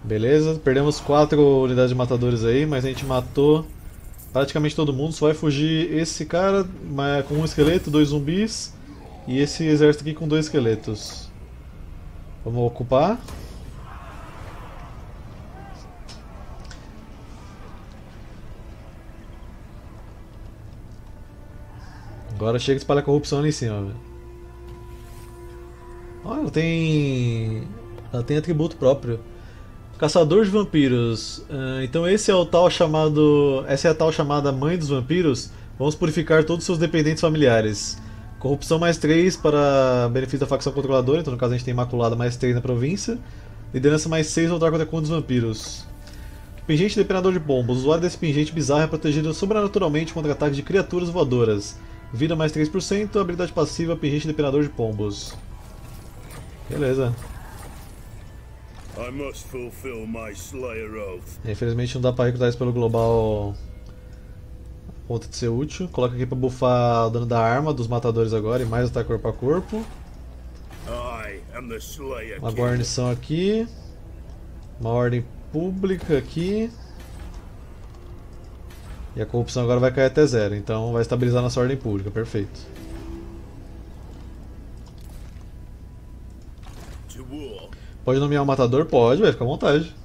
Beleza, perdemos 4 unidades de matadores aí, mas a gente matou praticamente todo mundo. Só vai fugir esse cara com um esqueleto, 2 zumbis e esse exército aqui com 2 esqueletos. Vamos ocupar. Agora chega e espalha a corrupção ali em cima, velho. Olha, ela tem atributo próprio. Caçador de vampiros. Então esse é o tal chamado. Essa é a tal chamada mãe dos vampiros. Vamos purificar todos os seus dependentes familiares. Corrupção mais 3 para benefício da facção controladora. Então no caso a gente tem Imaculada mais 3 na província. Liderança mais 6 voltar contra a conta dos vampiros. Pingente Depenador de Pombos. O usuário desse pingente bizarro é protegido sobrenaturalmente contra ataques de criaturas voadoras. Vida mais 3%, habilidade passiva Pingente Depenador de Pombos. Beleza. Infelizmente não dá pra recrutar isso pelo global. Ponto de ser útil. Coloca aqui pra buffar o dano da arma dos matadores agora e mais ataque corpo a corpo. Uma guarnição aqui. Uma ordem pública aqui. E a corrupção agora vai cair até 0, então vai estabilizar nossa ordem pública, perfeito. Pode nomear um matador? Pode, vai ficar à vontade.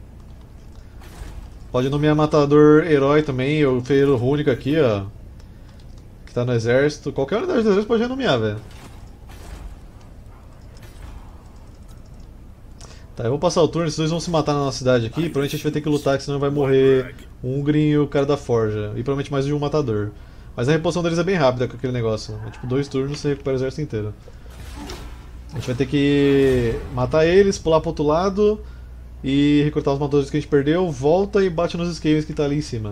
Pode nomear matador herói também, o ferreiro rúnico aqui, ó. Que tá no exército. Qualquer unidade do exército pode renomear, velho. Tá, eu vou passar o turno, esses dois vão se matar na nossa cidade aqui. Provavelmente a gente vai ter que lutar, que senão vai morrer o Ungrim e o cara da forja. E provavelmente mais de um matador. Mas a reposição deles é bem rápida com aquele negócio. É tipo 2 turnos e você recupera o exército inteiro. A gente vai ter que matar eles, pular pro outro lado e recrutar os matadores que a gente perdeu. Volta e bate nos Skavens que tá ali em cima.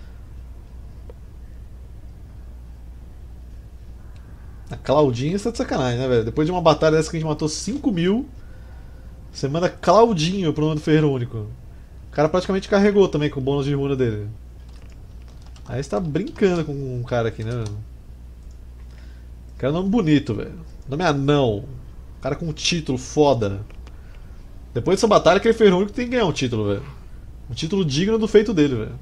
A Claudinha está de sacanagem, né, velho? Depois de uma batalha dessa que a gente matou 5.000, você manda Claudinho pro nome do ferreiro único. O cara praticamente carregou também com o bônus de runa dele. Aí você tá brincando com um cara aqui, né, velho? Cara, nome bonito, velho. Nome é Anão. Cara com um título foda. Depois dessa batalha, aquele ferreiro único tem que ganhar um título, velho. Um título digno do feito dele, velho.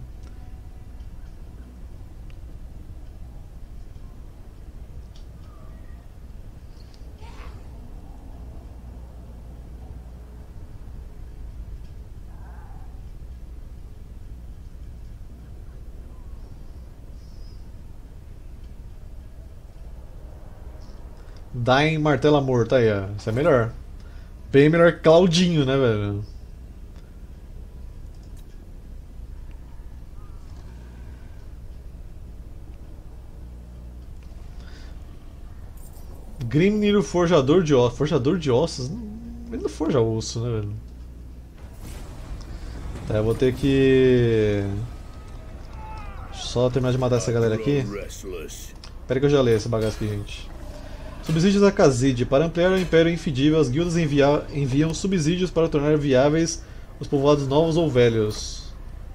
Dain Martela Morto, aí, ó. Isso é melhor. Bem melhor que Claudinho, né, velho? Grimnir, o Forjador de Ossos. Forjador de Ossos? Ele não forja osso, né, velho? Tá, eu vou ter que... Só terminar de matar essa galera aqui. Espera que eu já leio essa bagaça aqui, gente. Subsídios da Khazid. Para ampliar o Império Infidível, as guildas enviam subsídios para tornar viáveis os povoados novos ou velhos.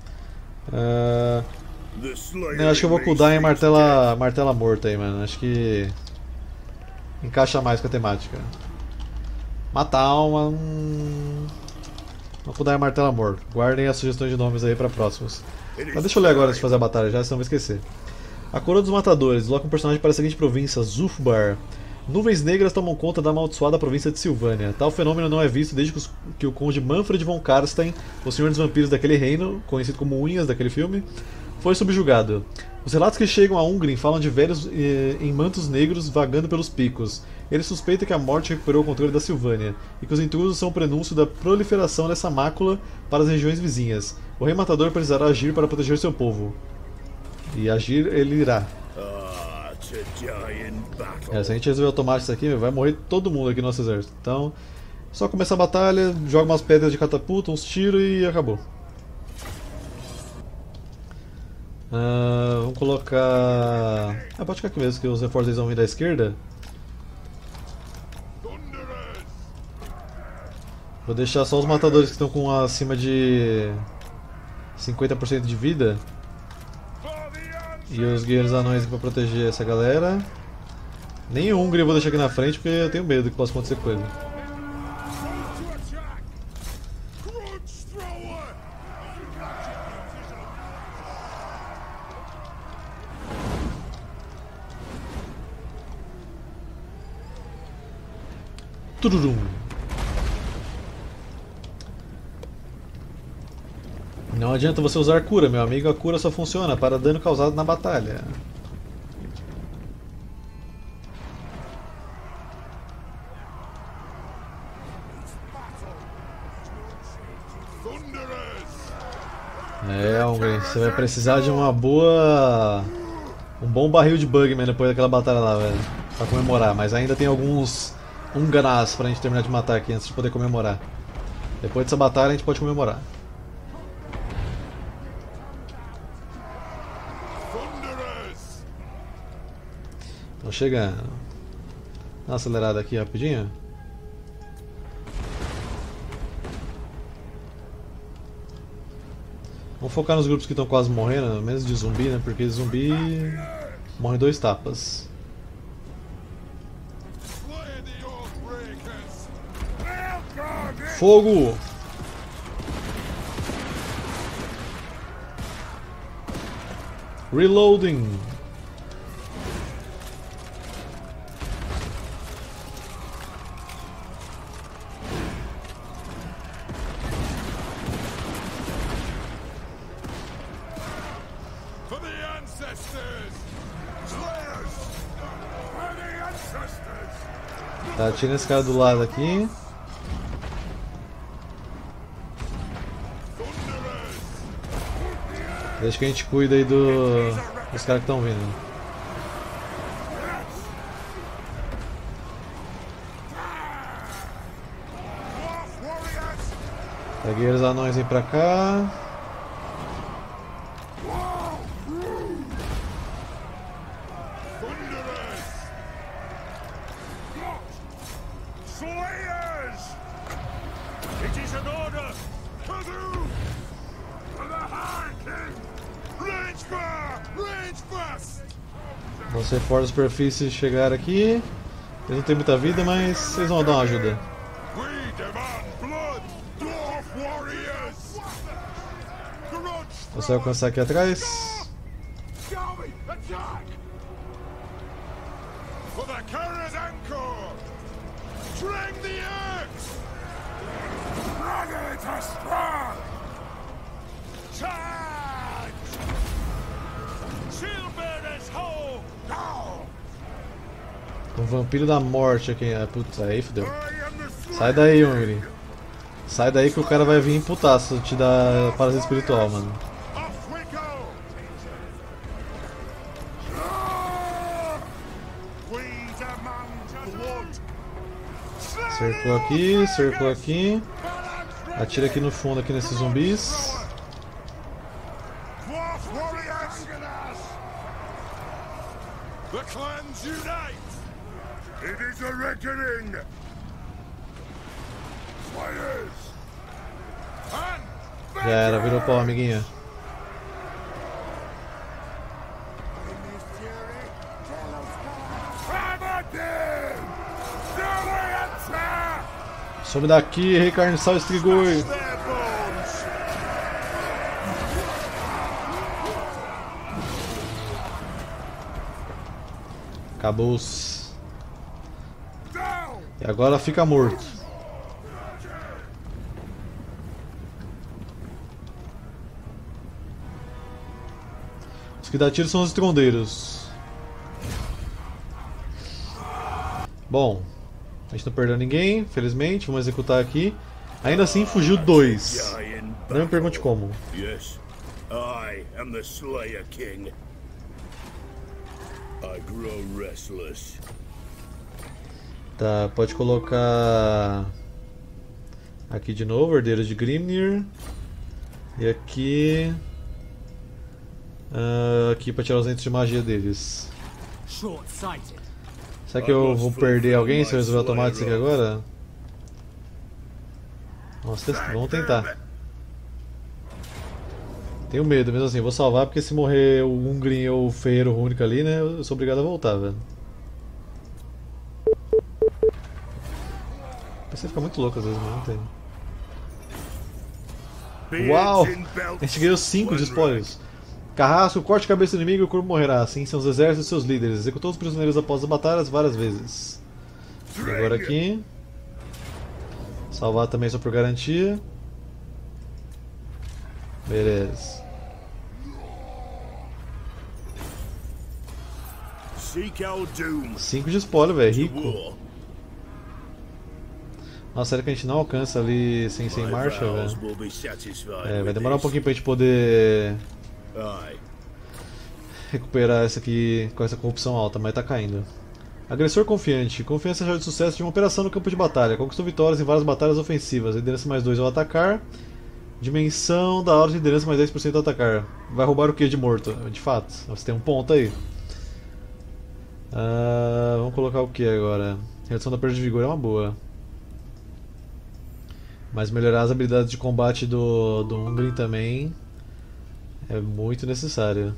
Eu acho que eu vou cuidar em Martela Morta aí, mano. Acho que encaixa mais com a temática. Mata a alma. Vou cuidar em Martela Morta. Guardem as sugestões de nomes aí para próximos. Mas deixa eu ler agora antes de fazer a batalha já, senão eu vou esquecer. A Coroa dos Matadores. Desloca um personagem para a seguinte província, Zulfbar. Nuvens negras tomam conta da amaldiçoada província de Silvânia. Tal fenômeno não é visto desde que o conde Manfred von Karstein, o senhor dos vampiros daquele reino, conhecido como Unhas daquele filme, foi subjugado. Os relatos que chegam a Ungrim falam de velhos em mantos negros vagando pelos picos. Ele suspeita que a morte recuperou o controle da Silvânia, e que os intrusos são o prenúncio da proliferação dessa mácula para as regiões vizinhas. O Rei Matador precisará agir para proteger seu povo. E agir ele irá. Se a gente resolver tomar isso aqui, vai morrer todo mundo aqui no nosso exército. Então, só começar a batalha, joga umas pedras de catapulta, uns tiros e acabou. Vamos colocar... pode ficar aqui mesmo, que os reforços vão vir da esquerda. Vou deixar só os matadores que estão com acima de 50% de vida. E os guerreiros anões aqui pra proteger essa galera. Nem o Ungry eu vou deixar aqui na frente porque eu tenho medo do que possa acontecer com ele. Tururum. Não adianta você usar cura, meu amigo, a cura só funciona para dano causado na batalha. É, Hungry, você vai precisar de uma boa... um bom barril de Bugman depois daquela batalha lá, velho. Pra comemorar, mas ainda tem alguns Unganas pra gente terminar de matar aqui antes de poder comemorar. Depois dessa batalha a gente pode comemorar. Estão chegando. Dá uma acelerada aqui rapidinho. Vamos focar nos grupos que estão quase morrendo, menos de zumbi, né? Porque zumbi morre 2 tapas. Fogo! Reloading! Tá, tira esse cara do lado aqui. Deixa que a gente cuida aí dos caras que estão vindo. Peguei os anões aí pra cá. Vamos reforçar a superfície chegar aqui. Eles não têm muita vida, mas eles vão dar uma ajuda. Você vai alcançar aqui atrás. Um vampiro da morte aqui. Ah, putz, aí fodeu. Sai daí, Hungry. Sai daí que o cara vai vir putaço te dar parasita espiritual, mano. Cercou aqui, cercou aqui. Atira aqui no fundo, aqui nesses zumbis. Já era, virou pau, amiguinha. Some daqui, rei carniçal estrigoi. Acabou-se. E agora fica morto. Os que dá tiro são os estrondeiros. Bom, a gente não perdeu ninguém, felizmente. Vamos executar aqui. Ainda assim fugiu 2. Não me pergunte como. Yes, I am the Slayer King. I grow restless. Tá, pode colocar aqui de novo, herdeiros de Grimnir. E aqui aqui para tirar os entes de magia deles. Será que eu vou perder alguém se eu resolver automático isso aqui agora? Nossa, vamos tentar. Tenho medo, mesmo assim, vou salvar porque se morrer o Ungrim ou o Ferreiro Rúnico ali, né, eu sou obrigado a voltar, velho. Você fica muito louco às vezes, mas não tem. Uau! A gente ganhou 5 de espólios. Carrasco, corte a cabeça do inimigo e o corpo morrerá. Assim são os exércitos e seus líderes. Executou os prisioneiros após as batalhas várias vezes. E agora aqui. Salvar também só por garantia. Beleza. Seek our doom. 5 de espólio, velho. Rico. Nossa, sério que a gente não alcança ali sem marcha, velho? Vai demorar um pouquinho pra gente poder recuperar essa aqui com essa corrupção alta, mas tá caindo. Agressor confiante. Confiança já de sucesso de uma operação no campo de batalha. Conquistou vitórias em várias batalhas ofensivas. Liderança mais 2 ao atacar. Dimensão da aura de liderança mais 10% ao atacar. Vai roubar o que de morto? De fato, você tem um ponto aí. Vamos colocar o que agora? Redução da perda de vigor é uma boa. Mas melhorar as habilidades de combate do Ungrim também é muito necessário.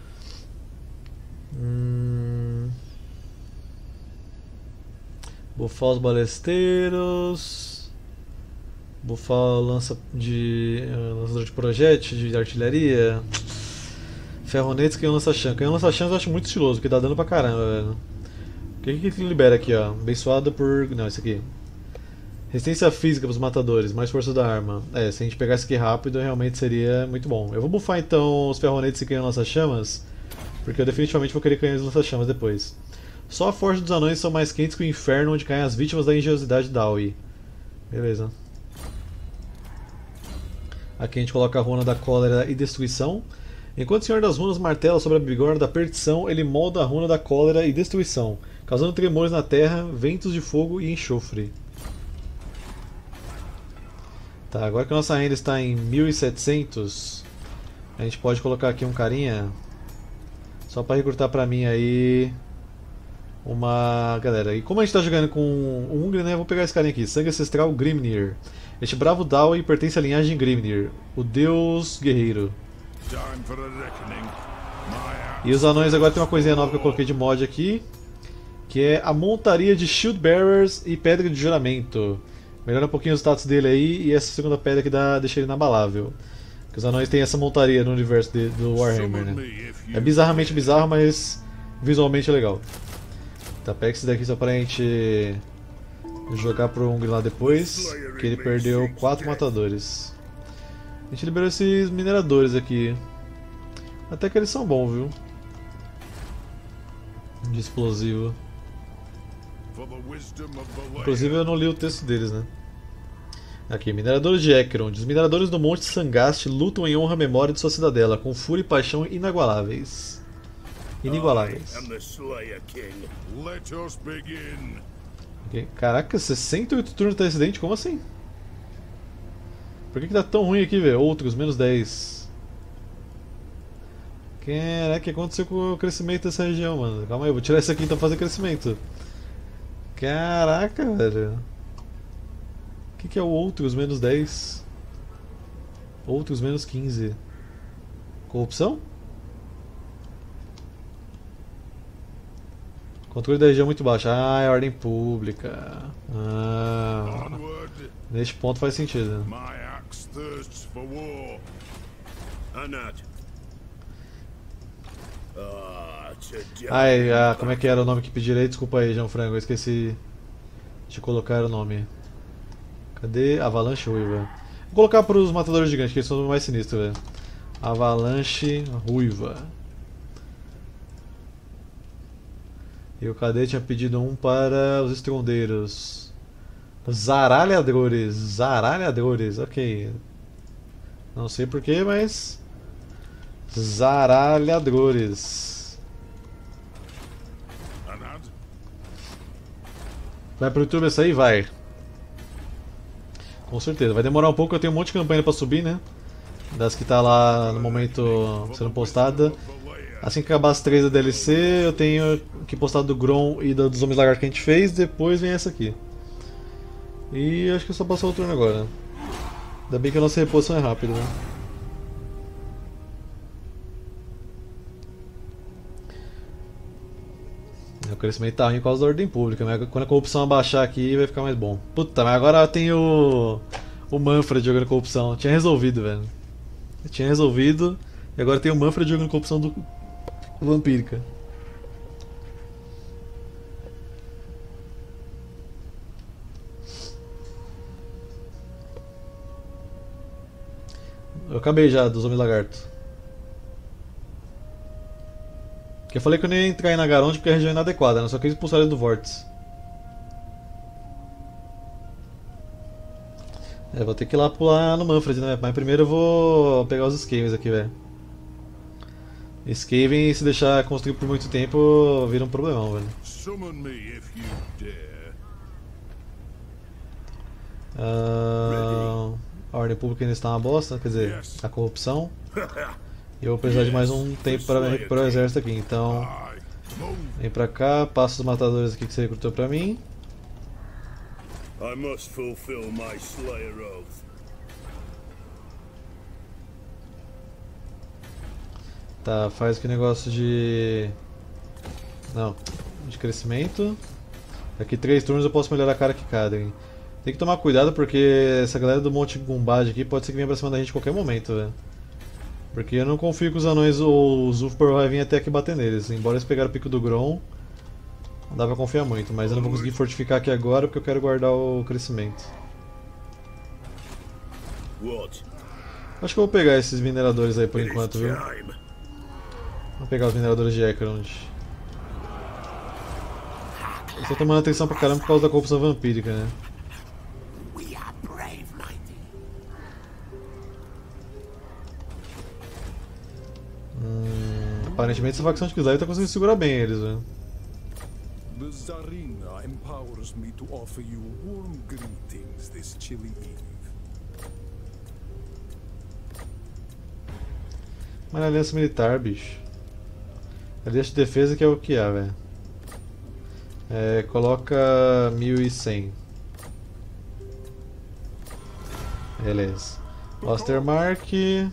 Buffar os balesteiros. Buffar lançador de projétil, de artilharia. Ferronetes, canhão lança-chamas. Canhão lança-chamas eu acho muito estiloso, porque dá dano pra caramba, velho. O que libera aqui, ó? Abençoado por... Não, esse aqui. Resistência física para os matadores, mais força da arma. Se a gente pegar isso aqui rápido, realmente seria muito bom. Eu vou buffar então os ferronetes e canhão lança-chamas, porque eu definitivamente vou querer canhões lança-chamas depois. Só a forja dos anões são mais quentes que o inferno onde caem as vítimas da engenhosidade da Aoi. Beleza. Aqui a gente coloca a runa da cólera e destruição. Enquanto o Senhor das Runas martela sobre a bigorna da perdição, ele molda a runa da cólera e destruição, causando tremores na terra, ventos de fogo e enxofre. Tá, agora que a nossa renda está em 1700, a gente pode colocar aqui um carinha só para recrutar pra mim aí uma galera. E como a gente está jogando com o Ungrim, né, eu vou pegar esse carinha aqui, Sangue Ancestral Grimnir. Este bravo Dawi pertence à linhagem Grimnir, o deus guerreiro. E os anões agora tem uma coisinha nova que eu coloquei de mod aqui, que é a montaria de Shield Bearers e Pedra de Juramento. Melhora um pouquinho os status dele aí, e essa segunda pedra que deixa ele inabalável. Porque os anões têm essa montaria no universo do Warhammer, né? É bizarramente bizarro, mas visualmente é legal. Tá, pega esse daqui só pra gente jogar pro Ungrim lá depois, que ele perdeu 4 matadores. A gente liberou esses mineradores aqui. Até que eles são bons, viu? De explosivo. Inclusive eu não li o texto deles, né? Aqui, mineradores de Ekron. Os mineradores do Monte Sangast lutam em honra à memória de sua cidadela, com fúria e paixão inigualáveis. Okay. Caraca, 68 turnos de acidente? Como assim? Por que tá tão ruim aqui, velho? Outros, menos 10. Caraca, o que aconteceu com o crescimento dessa região, mano? Calma aí, eu vou tirar isso aqui então fazer crescimento. Caraca, velho. O que é o outros menos 10? Outros menos 15. Corrupção? Controle da região muito baixo. Ah, é ordem pública. Ah, neste ponto faz sentido. Como é que era o nome que pedirei? Desculpa aí, João Frango, eu esqueci de colocar o nome. Cadê? Avalanche Ruiva. Vou colocar para os matadores gigantes, que eles são os mais sinistros, velho. Avalanche Ruiva. E o Cadê tinha pedido um para os estrondeiros. Zaralhadores. Zaralhadores, ok. Não sei porquê, mas... Zaralhadores. Vai pro YouTube essa aí? Vai. Com certeza. Vai demorar um pouco, eu tenho um monte de campanha pra subir, né? Das que tá lá no momento sendo postada. Assim que acabar as 3 da DLC, eu tenho que postar do Grom e dos Homens Lagarto que a gente fez, depois vem essa aqui. E acho que é só passar o turno agora. Ainda bem que a nossa reposição é rápida, né? O crescimento tá ruim por causa da ordem pública, mas quando a corrupção abaixar aqui vai ficar mais bom. Puta, mas agora tem o o Manfred jogando corrupção. Tinha resolvido, velho. Tinha resolvido. E agora tem o Manfred jogando corrupção do Vampírica. Eu acabei já dos Homens Lagarto. Eu falei que eu nem ia entrar em Nagaronde porque a região é inadequada, né? Só quis expulsar ele do vórtice. É, vou ter que ir lá pular no Manfred, né? Mas primeiro eu vou pegar os Skavens aqui, velho. Skaven, se deixar construir por muito tempo, vira um problemão, velho. A ordem pública ainda está uma bosta, quer dizer, a corrupção. E eu vou precisar de mais um tempo para recuperar o exército aqui, então... Vem pra cá, passa os matadores aqui que você recrutou pra mim. I must fulfill my Slayer oath. Tá, faz que negócio de... Não, de crescimento. Daqui 3 turnos eu posso melhorar a cara que cadem. Tem que tomar cuidado porque essa galera do Monte Gumbad aqui pode ser que venha pra cima da gente a qualquer momento, velho. Porque eu não confio que os anões ou os Ulfbar vai vir até aqui bater neles. Embora eles pegaram o pico do Grom, não dá pra confiar muito. Mas eu não vou conseguir fortificar aqui agora porque eu quero guardar o crescimento. Acho que eu vou pegar esses mineradores aí por enquanto, viu? Vou pegar os mineradores de Ekrond. Eu tô tomando atenção pra caramba por causa da corrupção vampírica, né? Aparentemente essa facção de Kislev tá conseguindo segurar bem eles, velho. The Tsarina empowers me to offer you warm greetings this chilly eve. Mas a aliança militar, bicho. Aliança de defesa que é o que há, velho. É, coloca 1100. Beleza. Ostermark.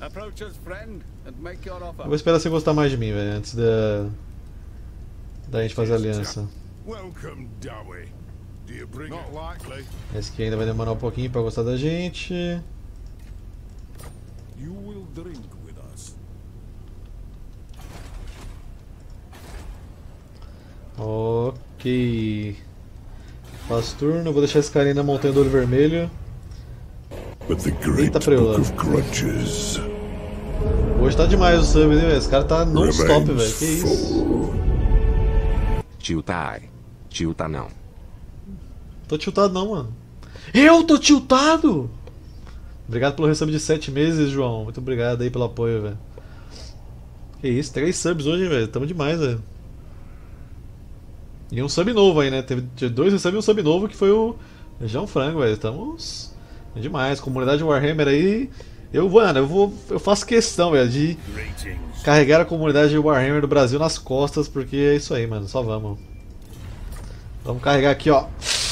Eu vou esperar você gostar mais de mim, velho, antes da gente fazer aliança. Esse aqui ainda vai demorar um pouquinho pra gostar da gente. Ok. Faço turno, vou deixar esse carinha na montanha do olho vermelho. Eita preula. Hoje tá demais o sub, hein, velho? Esse cara tá non-stop, velho. Que isso? Tiltai. Tilta não. Tô tiltado não, mano. Eu tô tiltado! Obrigado pelo resub de 7 meses, João. Muito obrigado aí pelo apoio, velho. Que isso, 3 subs hoje, velho. Tamo demais, velho. E um sub novo aí, né? Teve 2 resubs e um sub novo que foi o João Frango, velho. Estamos demais. Comunidade Warhammer aí. Eu faço questão, velho, de carregar a comunidade Warhammer do Brasil nas costas, porque é isso aí, mano. Só vamos. Vamos carregar aqui, ó.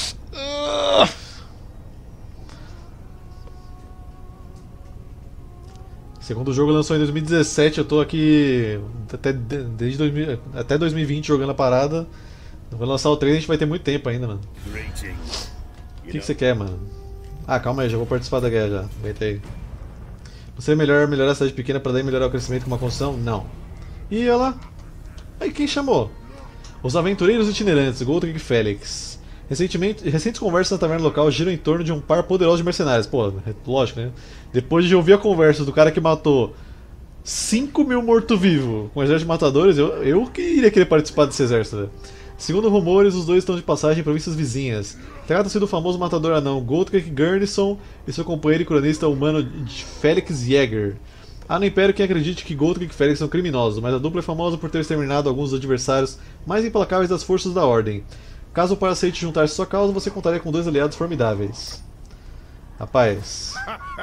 Segundo jogo lançou em 2017, eu tô aqui até 2020 jogando a parada. Vou lançar o 3 e a gente vai ter muito tempo ainda, mano. O que você quer, mano? Ah, calma aí, já vou participar da guerra já. Aguenta aí. Você melhorar a cidade pequena para daí melhorar o crescimento com uma construção? Não. E olha lá. Aí quem chamou? Os aventureiros itinerantes, Goldrick e Félix. Recentes conversas na taverna local giram em torno de um par poderoso de mercenários. Pô, lógico, né? Depois de ouvir a conversa do cara que matou 5.000 mortos-vivos com um exército de matadores, eu que iria querer participar desse exército, velho. Segundo rumores, os dois estão de passagem em províncias vizinhas. Trata-se do famoso matador anão Goldrick Gurnison e seu companheiro e cronista humano Felix Jäger. Há no Império quem acredite que Goldrick e Felix são criminosos, mas a dupla é famosa por ter exterminado alguns dos adversários mais implacáveis das forças da Ordem. Caso o par aceite juntar-se à sua causa, você contaria com 2 aliados formidáveis. Rapaz.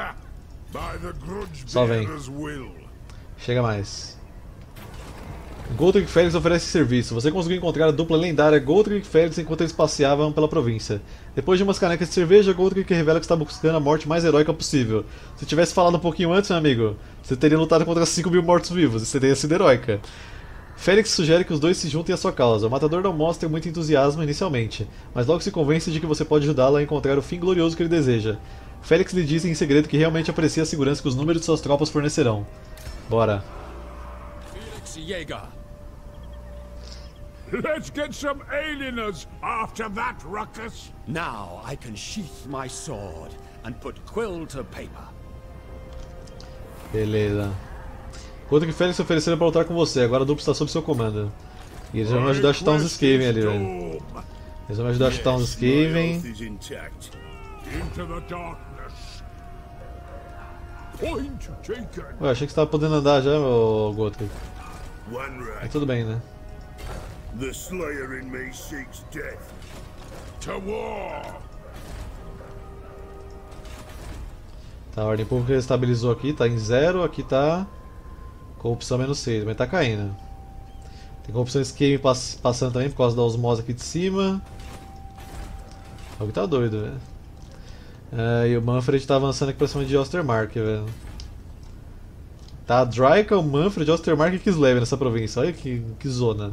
Só vem. Chega mais. Goldrick e Félix oferece serviço. Você conseguiu encontrar a dupla lendária Goldrick e Félix enquanto eles passeavam pela província. Depois de umas canecas de cerveja, Goldrick revela que está buscando a morte mais heróica possível. Se tivesse falado um pouquinho antes, meu amigo, você teria lutado contra 5.000 mortos-vivos e você teria sido heróica. Félix sugere que os dois se juntem à sua causa. O matador não mostra muito entusiasmo inicialmente, mas logo se convence de que você pode ajudá-lo a encontrar o fim glorioso que ele deseja. Félix lhe disse em segredo que realmente aprecia a segurança que os números de suas tropas fornecerão. Bora. Felix Jaeger. Let's get some alieners after that ruckus. Now I can sheath my sword and put quill to paper. Beleza. Conta que Félix se ofereceram para lutar com você, agora a dupla está sob seu comando. E eles já vão ajudar a chutar uns Skaven ali, velho. Eles vão me ajudar a chutar uns Skaven. Into the darkness. Point taken. Ué, achei que você tava podendo andar já, ô Gotrek. One Mas right. tudo bem, né? The Slayer in me seeks death. To war. Tá, a ordem pública estabilizou aqui, tá em 0, aqui tá corrupção -6, mas tá caindo. Tem corrupção Skaven passando também por causa da osmose aqui de cima. O que tá doido, velho. E o Manfred tá avançando aqui pra cima de Ostermark, velho. Tá, Draika, o Manfred, Ostermark e Kislev nessa província. Olha que zona.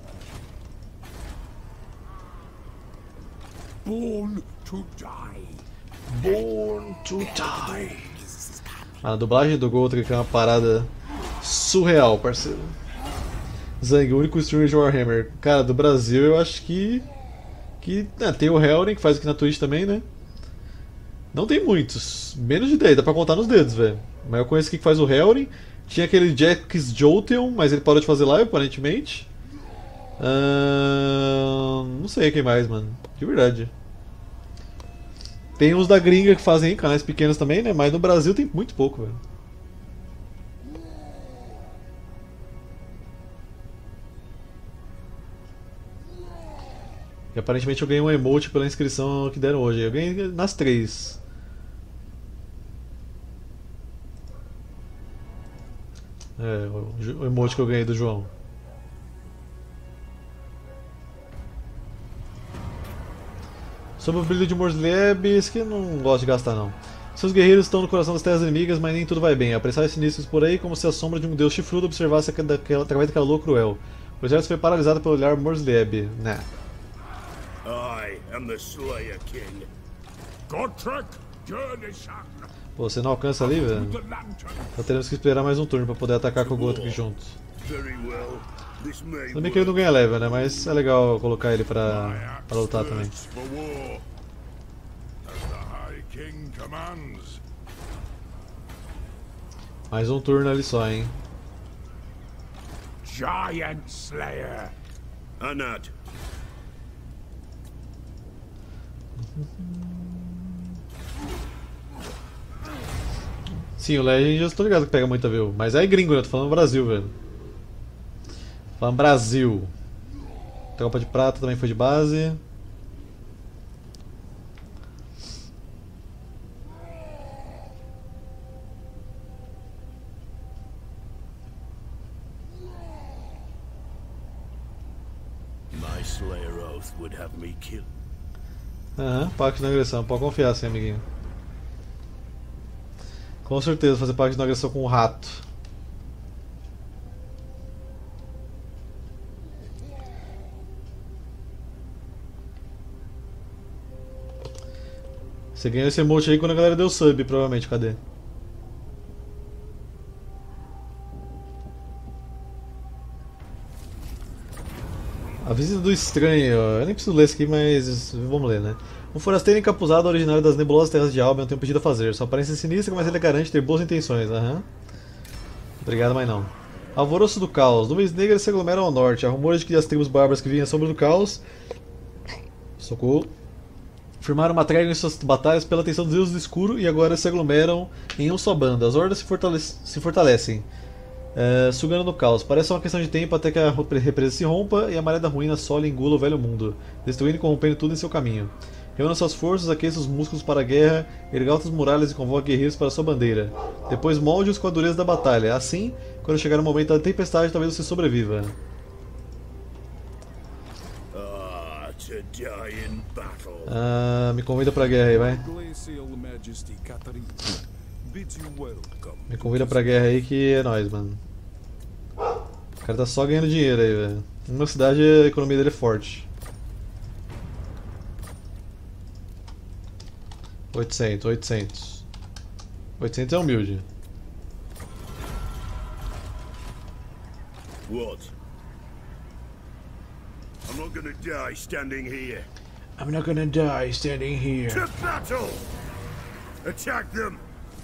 Born to die. Born to die. A dublagem do Gotrek é uma parada surreal, parceiro. Zang, o único streamer de Warhammer. Cara, do Brasil eu acho que tem o Helren, que faz aqui na Twitch também, né? Não tem muitos. Menos de 10, dá pra contar nos dedos, velho. Mas eu conheço aqui que faz o Helren. Tinha aquele Jax Jolteon, mas ele parou de fazer live, aparentemente. Não sei quem mais, mano. De verdade. Tem uns da gringa que fazem canais pequenos também, né? Mas no Brasil tem muito pouco, velho. E aparentemente eu ganhei um emote pela inscrição que deram hoje. Eu ganhei nas 3. O emote que eu ganhei do João. Sobre o brilho de Morsleb, esse que eu não gosto de gastar não. Seus guerreiros estão no coração das terras inimigas, mas nem tudo vai bem. Apressar sinistros por aí como se a sombra de um deus chifrudo observasse através daquela lua cruel. O exército foi paralisado pelo olhar Morsleb. Nah. I am the Slayer King. Gotrek Journeyson. Pô, você não alcança ali, velho? The lantern. Então teremos que esperar mais um turno pra poder atacar com o Gotrek juntos. Very well. This may Tudo bem que ele não ganha level, né? Mas é legal colocar ele pra My lutar axe também. thirsts for war. As the High King commands. Mais um turno ali só, hein? Giant Slayer. Anat. Sim, o Legend eu tô ligado que pega muita view. Mas é gringo, né? Eu tô falando Brasil, velho. Falando Brasil. Tropa de prata também foi de base. My Slayer oath would have me killed. Aham, pacto de não agressão. Pode confiar, sim, amiguinho. Com certeza, fazer pacto de não agressão com o rato. Você ganhou esse emote aí quando a galera deu sub, provavelmente. Cadê? A visita do estranho. Eu nem preciso ler isso aqui, mas vamos ler, né? Um forasteiro encapuzado originário das nebulosas terras de Albion tem um pedido a fazer. Sua aparência é sinistra, mas ele garante ter boas intenções. Aham. Obrigado, mas não. Alvoroço do Caos. Nuvens negras se aglomeram ao norte. Há rumores de que as tribos bárbaras que vivem à sombra do caos... Socorro. Firmaram uma trégua em suas batalhas pela atenção dos deuses do escuro e agora se aglomeram em um só bando. As hordas se fortalecem, sugando no caos. Parece uma questão de tempo até que a represa se rompa e a maré da ruína sole engula o velho mundo, destruindo e corrompendo tudo em seu caminho. Reúna suas forças, aqueça os músculos para a guerra, erga altas muralhas e convoca guerreiros para sua bandeira. Depois molde-os com a dureza da batalha. Assim, quando chegar o momento da tempestade, talvez você sobreviva. To die in battle. Me convida pra guerra aí, vai. Glacial Majesty Katarina bids you welcome. Me convida pra guerra aí que é nóis, mano. O cara tá só ganhando dinheiro aí, velho. Numa cidade a economia dele é forte. 800, 800. 800 é humilde. What? I'm not gonna die standing here. I'm not gonna die standing here. To battle! Attack them!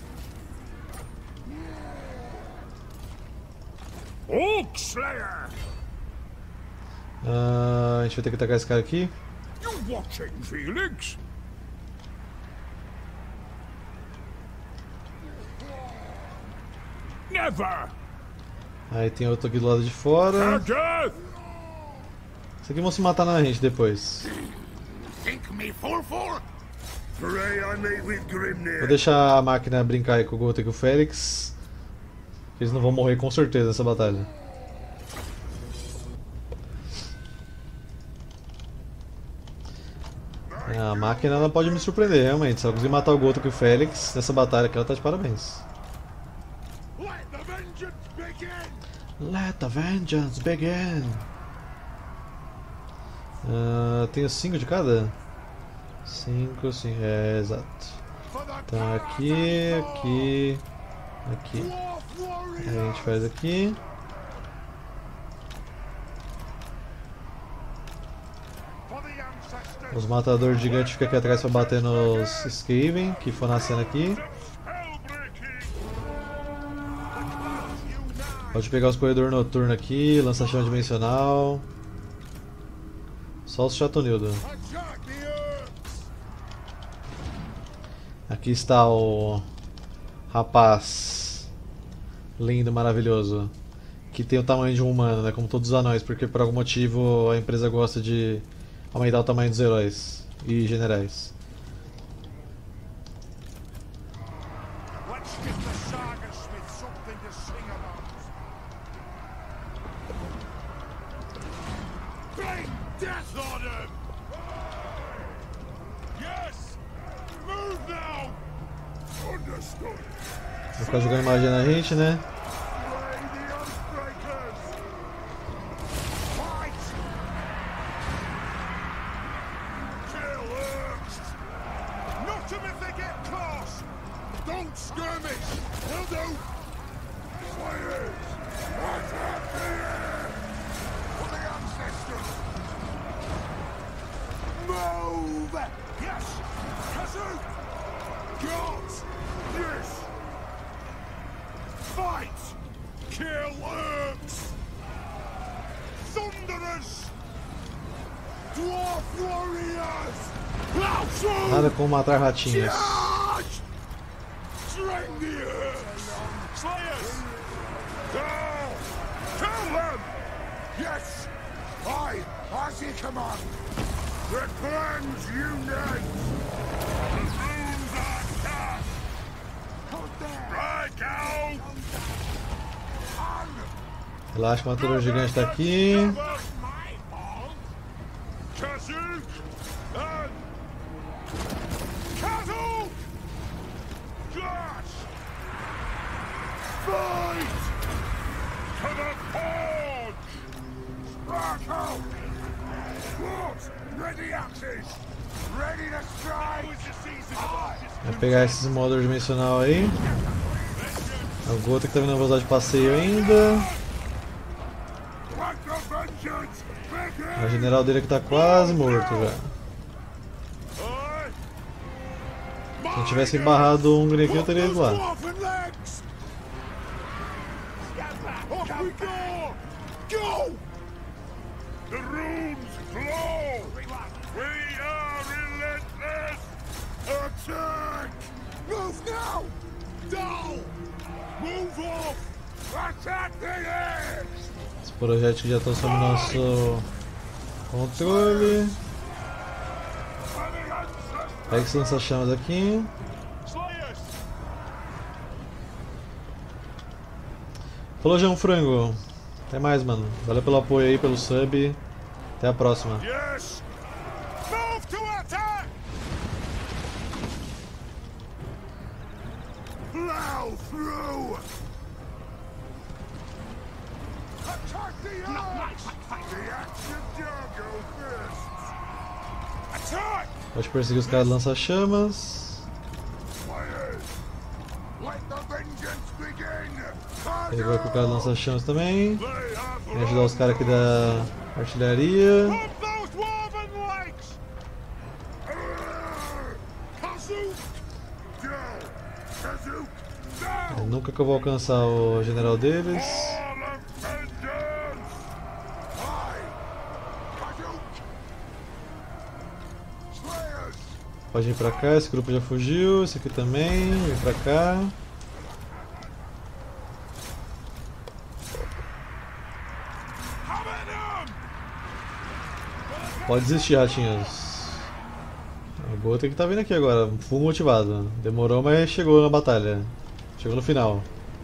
Orc Slayer! A gente vai ter que atacar esse cara aqui. You watching, Felix? Never! Aí tem outro aqui do lado de fora. Death! Isso aqui vão se matar na gente depois. Think me fool? Pray I meet with Grimnir. Vou deixar a máquina brincar aí com o Goto e com o Félix. Eles não vão morrer com certeza nessa batalha. A máquina ela pode me surpreender realmente. Se ela conseguir matar o Goto e o Félix nessa batalha aqui, ela tá de parabéns. Let the vengeance begin! Let the vengeance begin! Tenho 5 de cada? 5, sim, é exato. Então aqui, aqui, aqui. Aí a gente faz aqui. Os matadores gigantes ficam aqui atrás para bater nos Skaven, que for nascendo aqui. Pode pegar os corredores noturnos aqui, lança-chama dimensional. Só os chatonildo. Aqui está o rapaz lindo, maravilhoso, que tem o tamanho de um humano, né? Como todos os anões, porque por algum motivo a empresa gosta de aumentar o tamanho dos heróis e generais. Vou ficar jogando magia na gente, né? Nada como matar ratinhas. Relaxa, o matador gigante tá aqui. Vai pegar esses modos dimensional aí. O Goto que tá vindo na velocidade de passeio ainda. O general dele que tá quase morto já. Se não tivesse embarrado o Hungry aqui, eu teria ido lá. Os projéteis já estão sob nosso controle. Pega esse lança-chamas aqui. Falou, João Frango. Até mais, mano. Valeu pelo apoio aí, pelo sub. Até a próxima. Pode perseguir os caras de lança-chamas. Ele vai com o cara lança chamas também. Vem ajudar os caras aqui da artilharia. Nunca que eu vou alcançar o general deles. Pode vir pra cá, esse grupo já fugiu, esse aqui também, vem pra cá. Pode desistir, ratinhos. O Goto que tá vindo aqui agora, full motivado. Demorou, mas chegou na batalha. Chegou no final.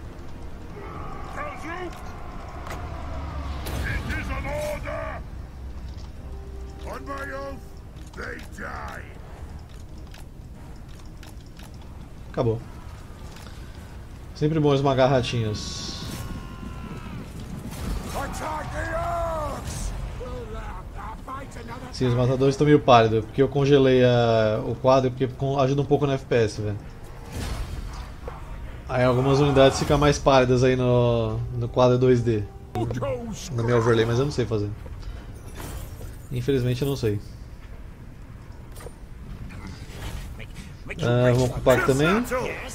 Acabou. Sempre bom esmagar ratinhos. Sim, os matadores estão meio pálidos, porque eu congelei o quadro, porque ajuda um pouco no FPS, velho. Aí algumas unidades ficam mais pálidas aí no quadro 2D. No meu overlay, mas eu não sei fazer. Infelizmente eu não sei. Vamos ocupar aqui também.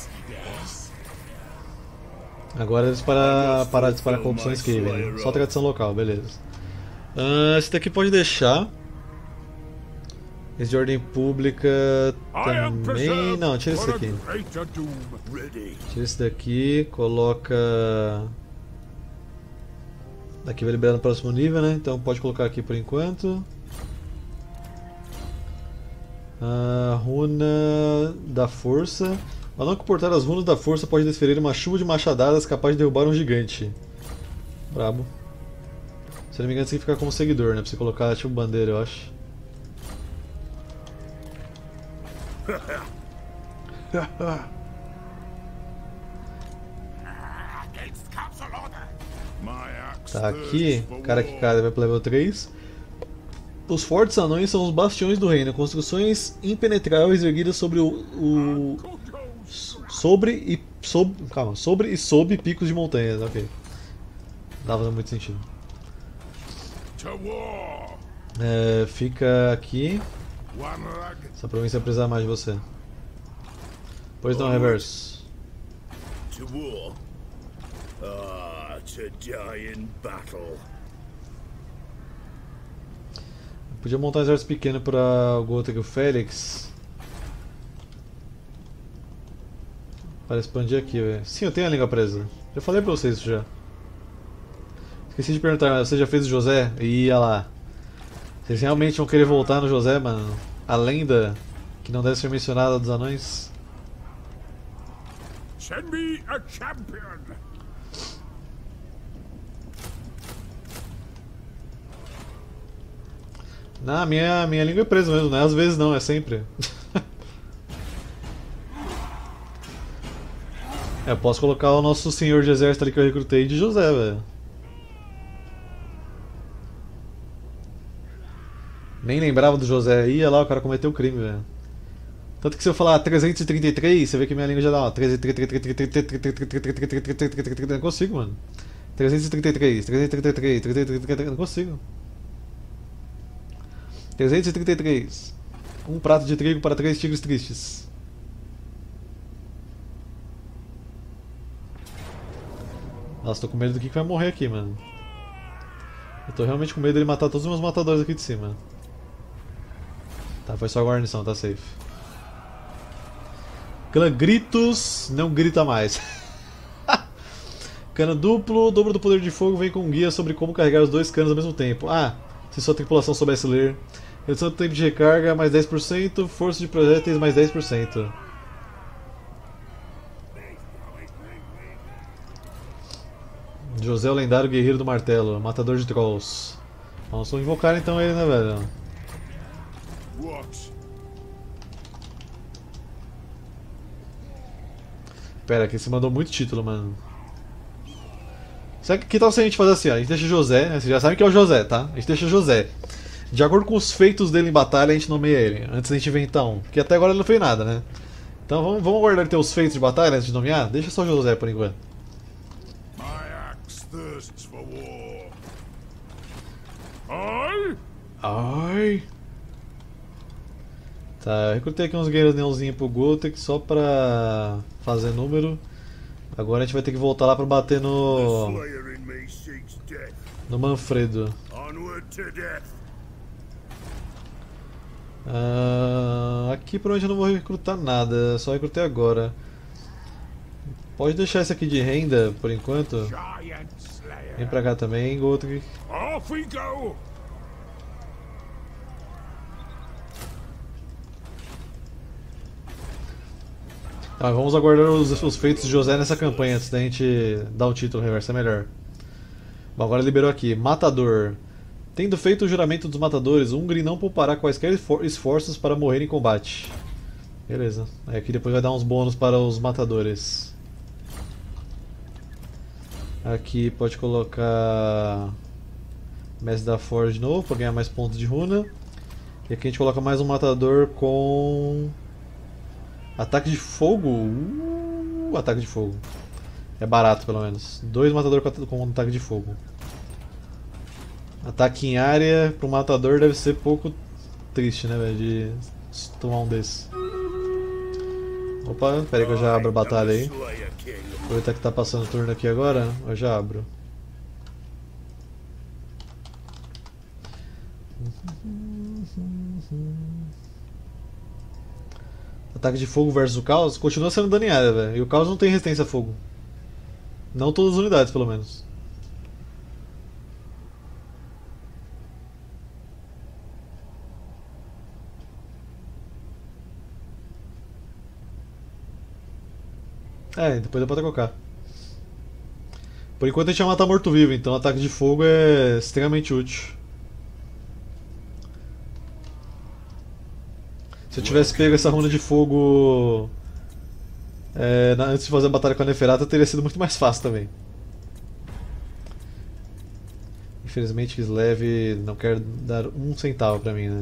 Agora eles parar de disparar corrupções que velho. Só tradição local, beleza. Esse daqui pode deixar. Esse de ordem pública também. Não, tira esse daqui. Tira esse daqui, coloca. Daqui vai liberar no próximo nível, né? Então pode colocar aqui por enquanto. Runa da força. Ao não comportar as runas da força, pode desferir uma chuva de machadadas capaz de derrubar um gigante. Brabo. Se não me engano, tem que ficar como seguidor, né? Pra você colocar tipo bandeira, eu acho. Tá aqui, cara que cai vai pro level 3. Os fortes anões são os bastiões do reino, construções impenetráveis erguidas sobre sobre e sob picos de montanhas, ok. Dava muito sentido. Fica aqui. Essa província vai precisar mais de você. Pois não, reverso. Podia montar um exército pequeno para o Gotek e o Félix. Para expandir aqui, velho. Sim, eu tenho a língua presa. Já falei pra vocês isso já. Esqueci de perguntar, você já fez o José? Ia lá. Vocês realmente vão querer voltar no José, mano? A lenda que não deve ser mencionada dos anões? Send me a champion. Não, minha língua é presa mesmo, não é às vezes não, é sempre. Eu posso colocar o nosso senhor de exército ali que eu recrutei de José, velho. Nem lembrava do José, ia lá, o cara cometeu o crime, velho. Tanto que se eu falar 333, você vê que minha língua já dá, ó, 333, não consigo, mano. 333, 333, não consigo. 333. Um prato de trigo para 3 tigres tristes. Nossa, tô com medo do que vai morrer aqui, mano. Eu tô realmente com medo dele matar todos os meus matadores aqui de cima. Tá, foi só a guarnição, tá safe. Clã Gritos não grita mais. Cano duplo, dobro do poder de fogo, vem com um guia sobre como carregar os 2 canos ao mesmo tempo. Ah, se sua tripulação soubesse ler. Redução do tempo de recarga mais 10%, força de projéteis mais 10%. José, o lendário guerreiro do martelo, matador de trolls. Vamos invocar então ele, né, velho? Pera, aqui você mandou muito título, mano. Que tal se a gente fazer assim, ó? A gente deixa José, né? Vocês já sabem que é o José, tá? A gente deixa José. De acordo com os feitos dele em batalha, a gente nomeia ele. Antes da gente inventar um. Porque até agora ele não fez nada, né? Então vamos aguardar ele ter os feitos de batalha antes de nomear? Deixa só José por enquanto. thirsts for war. Ai. Tá, eu recrutei aqui uns guerreiros neonzinhos pro Gotek só pra fazer número. Agora a gente vai ter que voltar lá pra bater no Slayer in me seeks death. Manfredo. Onward to death. Aqui provavelmente eu não vou recrutar nada, só recrutei agora. Pode deixar esse aqui de renda por enquanto. Giant Slayer. Vem pra cá também, Gotek. Off we go. Vamos aguardar os feitos de José nessa campanha antes da gente dar o título reverso, é melhor. Bom, agora liberou aqui. Matador. Tendo feito o juramento dos matadores, Ungry não poupará quaisquer esforços para morrer em combate. Beleza. Aí aqui depois vai dar uns bônus para os matadores. Aqui pode colocar Mestre da Forja de novo para ganhar mais pontos de runa. E aqui a gente coloca mais um matador com ataque de fogo. Ataque de fogo. É barato pelo menos. 2 matador com ataque de fogo. Ataque em área pro matador deve ser pouco triste, né, velho? De tomar um desses. Opa, pera aí que eu já abro a batalha aí. Aproveitar que tá passando o turno aqui agora, eu já abro. Ataque de fogo versus o caos continua sendo dano em área, velho. E o caos não tem resistência a fogo. Não todas as unidades, pelo menos. Depois dá pra trocar. Por enquanto a gente vai matar morto-vivo, então ataque de fogo é extremamente útil. Se eu tivesse pego essa runa de fogo antes de fazer a batalha com a Neferata, teria sido muito mais fácil também. Infelizmente Kislev não quer dar um centavo pra mim, né?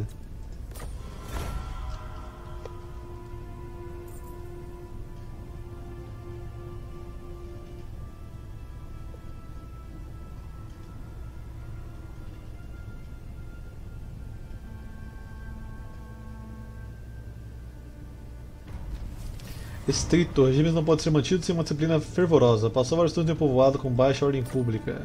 Estrito, regimes não podem ser mantidos sem uma disciplina fervorosa. Passou vários turnos em povoado com baixa ordem pública.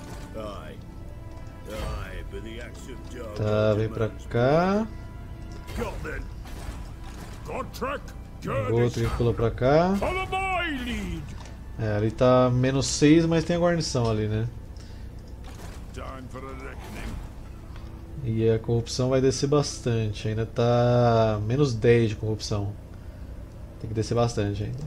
Tá, vem pra cá. O outro que pula pra cá. Ali tá menos 6, mas tem a guarnição ali, né? E a corrupção vai descer bastante. Ainda tá menos 10 de corrupção. Tem que descer bastante ainda.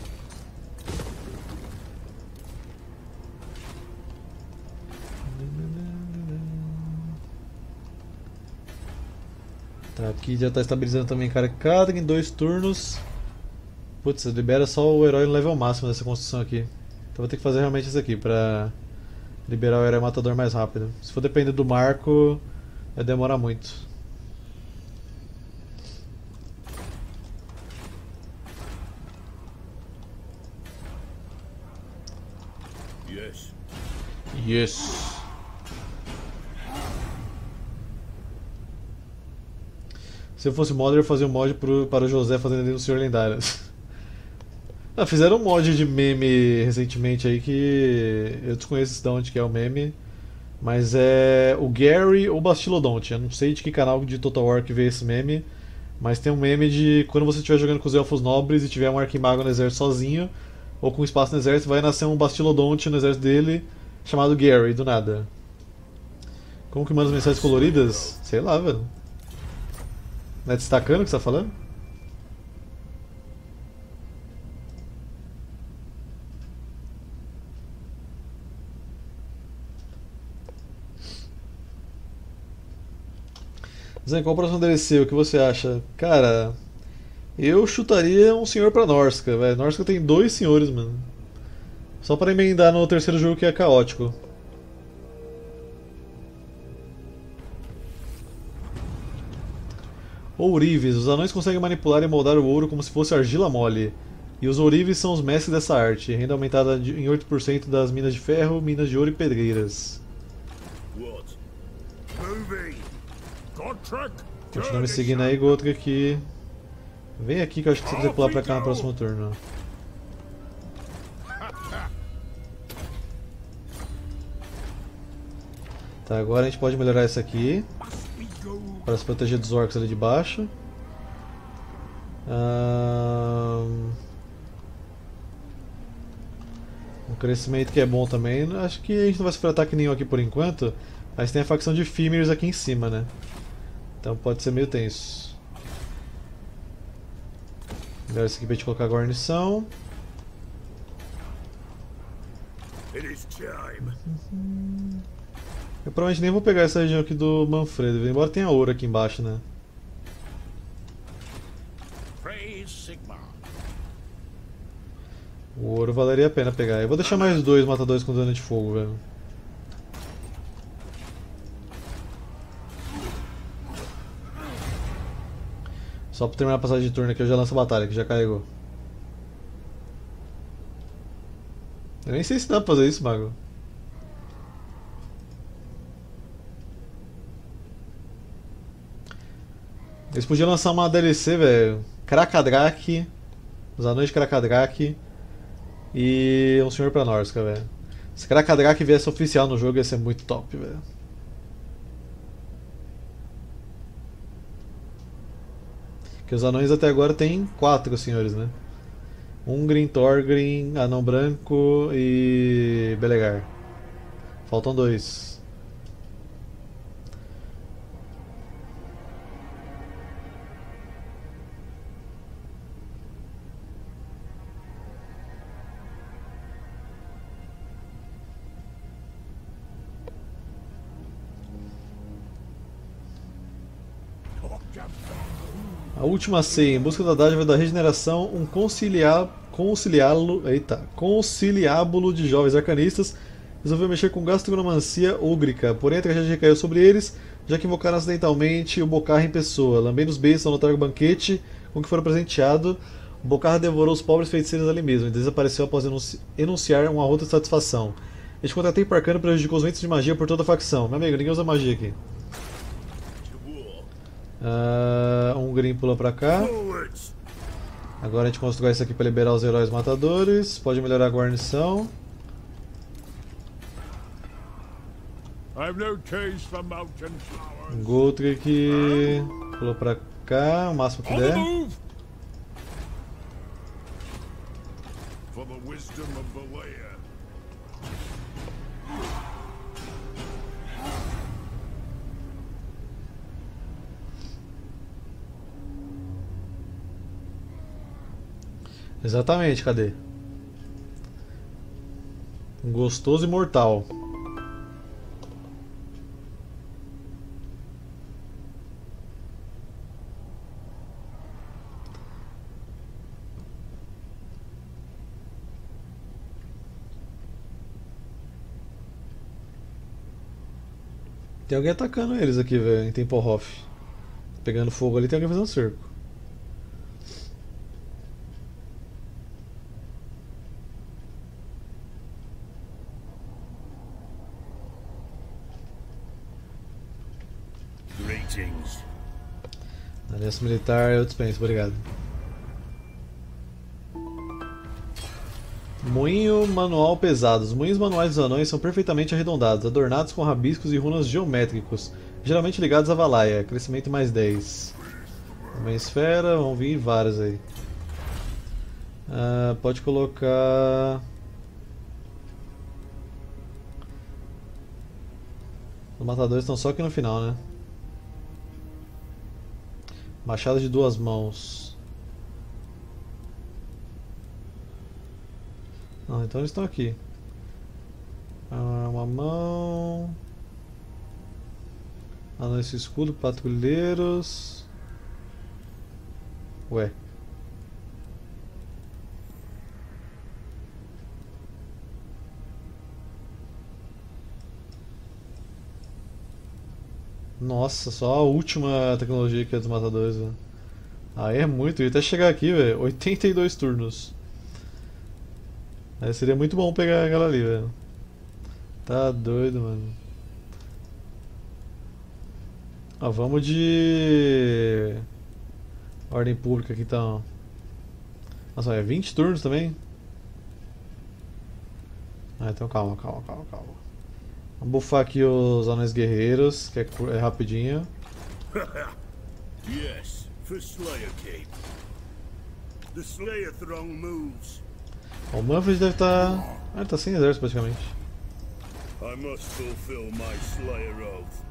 Tá, aqui já está estabilizando também carregada em 2 turnos. Putz, libera só o herói no level máximo dessa construção aqui. Então vou ter que fazer realmente isso aqui pra liberar o herói matador mais rápido. Se for depender do marco, vai demorar muito. Yes. Se eu fosse modder, eu fazia um mod para o José fazendo ali no Senhor Lendário. Fizeram um mod de meme recentemente aí que eu desconheço de onde que é o meme, mas é o Gary ou Bastilodonte. Eu não sei de que canal de Total War que veio esse meme, mas tem um meme de quando você estiver jogando com os elfos nobres e tiver um arquimago no exército sozinho ou com espaço no exército, vai nascer um Bastilodonte no exército dele chamado Gary, do nada. Como que manda as mensagens coloridas? Sei lá, velho. Não é destacando o que você tá falando? Zé, qual o próximo DLC? O que você acha? Cara, eu chutaria um senhor pra Norsca, velho. Norsca tem 2 senhores, mano. Só para emendar no terceiro jogo que é caótico. Ourives. Os anões conseguem manipular e moldar o ouro como se fosse argila mole. E os ourives são os mestres dessa arte. Renda aumentada em 8% das minas de ferro, minas de ouro e pedreiras. What? Movie. Got track. Continua me seguindo aí, Gotrek, aqui. Vem aqui que eu acho que você precisa pular pra cá no próximo turno. Tá, agora a gente pode melhorar isso aqui para se proteger dos orcs ali de baixo. Um crescimento que é bom também. Acho que a gente não vai sofrer ataque nenhum aqui por enquanto, mas tem a facção de Fimers aqui em cima, né? Então pode ser meio tenso. Melhor isso aqui pra gente colocar a guarnição. It is time. Eu provavelmente nem vou pegar essa região aqui do Manfredo, embora tenha ouro aqui embaixo, né? Praise Sigmar. O ouro valeria a pena pegar. Eu vou deixar mais 2 matadores com dano de fogo, velho. Só pra terminar a passagem de turno aqui eu já lanço a batalha, que já carregou. Eu nem sei se dá pra fazer isso, mago. Eles podiam lançar uma DLC, velho. Krakadrak, os anões de Krakadrak e um senhor pra Norska, velho. Se Krakadrak viesse oficial no jogo ia ser muito top, velho. Que os anões até agora tem 4 senhores, né? Ungrim, Thorgrim, Anão Branco e Belegar. Faltam 2. A última ceia, em busca da dádiva da regeneração, um conciliábulo de jovens arcanistas resolveu mexer com gastronomancia úgrica, porém a tragédia recaiu sobre eles, já que invocaram acidentalmente o Bocarra em pessoa. Lambendo os beijos ao notar o banquete com que foram presenteados, o Bocarra devorou os pobres feiticeiros ali mesmo e desapareceu após enunciar uma outra satisfação. Este contratempo arcano prejudicou os ventos de magia por toda a facção. Meu amigo, ninguém usa magia aqui. Um Green pula pra cá. Agora a gente constrói isso aqui pra liberar os heróis matadores. Pode melhorar a guarnição. Gotrek pulou pra cá, o máximo que der. Exatamente, cadê? Gostoso e mortal. Tem alguém atacando eles aqui, velho, em Tempelhof. Pegando fogo ali, tem alguém fazendo cerco. Aliança militar eu dispenso, obrigado. Moinho manual pesado. Os moinhos manuais dos anões são perfeitamente arredondados, adornados com rabiscos e runas geométricos, geralmente ligados à Valaia. Crescimento mais 10. Uma esfera, vão vir várias aí. Pode colocar... Os matadores estão só aqui no final, né? Machado de 2 mãos. Ah, então eles estão aqui. Uma mão. Esse escudo, patrulheiros. Ué. Nossa, só a última tecnologia que é dos matadores, velho. Aí é muito, ia até chegar aqui, velho. 82 turnos. Aí seria muito bom pegar aquela ali, velho. Tá doido, mano. Ó, vamos de... Ordem pública aqui, então. Nossa, é 20 turnos também? Ah, então calma. Vamos buffar aqui os anões guerreiros, que é rapidinho. Yes, for Slayer King. The Slayer throng moves. O Manfred deve estar... Ah, ele tá sem exército praticamente. I must fulfill my Slayer oath.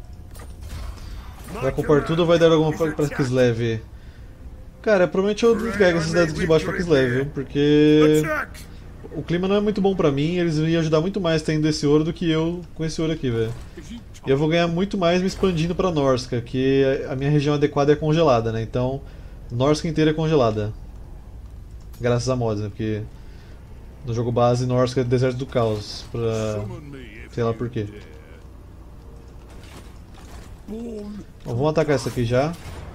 Vai comprar tudo ou vai dar alguma pra Kislev? Cara, provavelmente eu descarrego essas cidades aqui de baixo pra Kislev, viu? Porque Attack! o clima não é muito bom pra mim, eles iam ajudar muito mais tendo esse ouro do que eu com esse ouro aqui, velho. E eu vou ganhar muito mais me expandindo pra Norska, que a minha região adequada é congelada, né? Então, Norska inteira é congelada. Graças a mods, né? Porque no jogo base Norska é deserto do caos, pra... sei lá por quê. Bom, vamos atacar essa aqui já.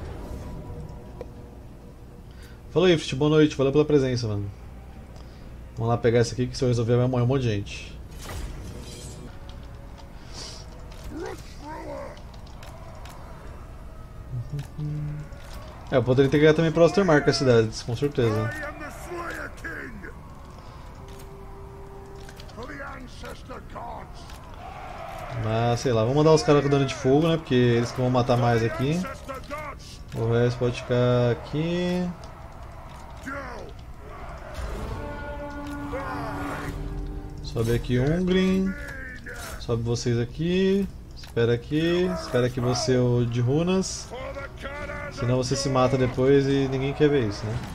Falou aí, Frit, boa noite, valeu pela presença, mano. Vamos lá pegar essa aqui que se eu resolver vai morrer um monte de gente. É, eu poderia ter ganhado também pra Ostermark as cidades, com certeza. I am the Slayer King. For the ancestor gods. Mas sei lá, vamos mandar os caras com dano de fogo, né? Porque eles que vão matar mais aqui. Ancestor gods. O resto pode ficar aqui. Sobe aqui Ungrim. Sobe vocês aqui. Espera aqui você o de runas. Senão você se mata depois e ninguém quer ver isso, né?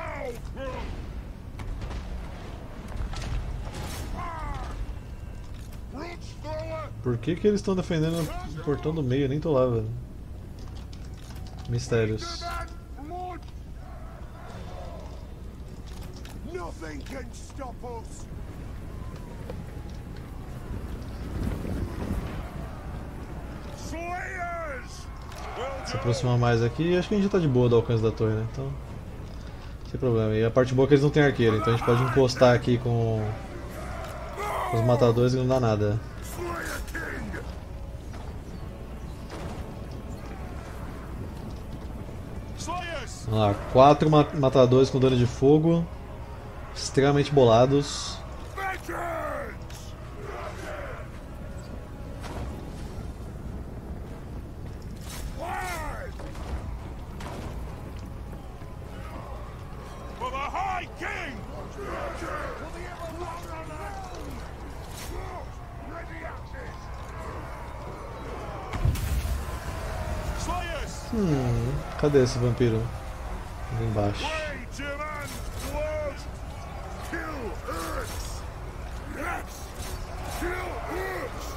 Por que eles estão defendendo o portão do meio? Eu nem tô lá, velho. Mistérios. Nothing can stop us. Slayers! Se aproximar mais aqui, acho que a gente já tá de boa do alcance da torre, né? Então, sem problema. E a parte boa é que eles não têm arqueiro, então a gente pode encostar aqui com os matadores e não dá nada. Slayer King! Slayers! Vamos lá, 4 matadores com dano de fogo, extremamente bolados. Veterans! Wide! For the High King! Ready access! Slayers! Cadê esse vampiro? Ali embaixo. Rage and blood! Kill Urks! Yes! Kill Urks!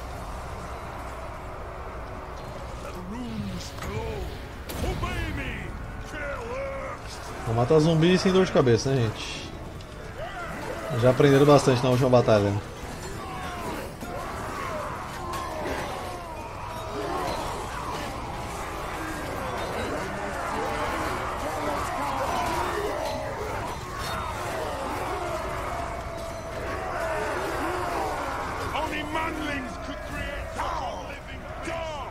The runes glow! Obey me! Kill Urks! Vamos matar zumbi sem dor de cabeça, né, gente? Já aprenderam bastante na última batalha. Only manlings could create such a living god!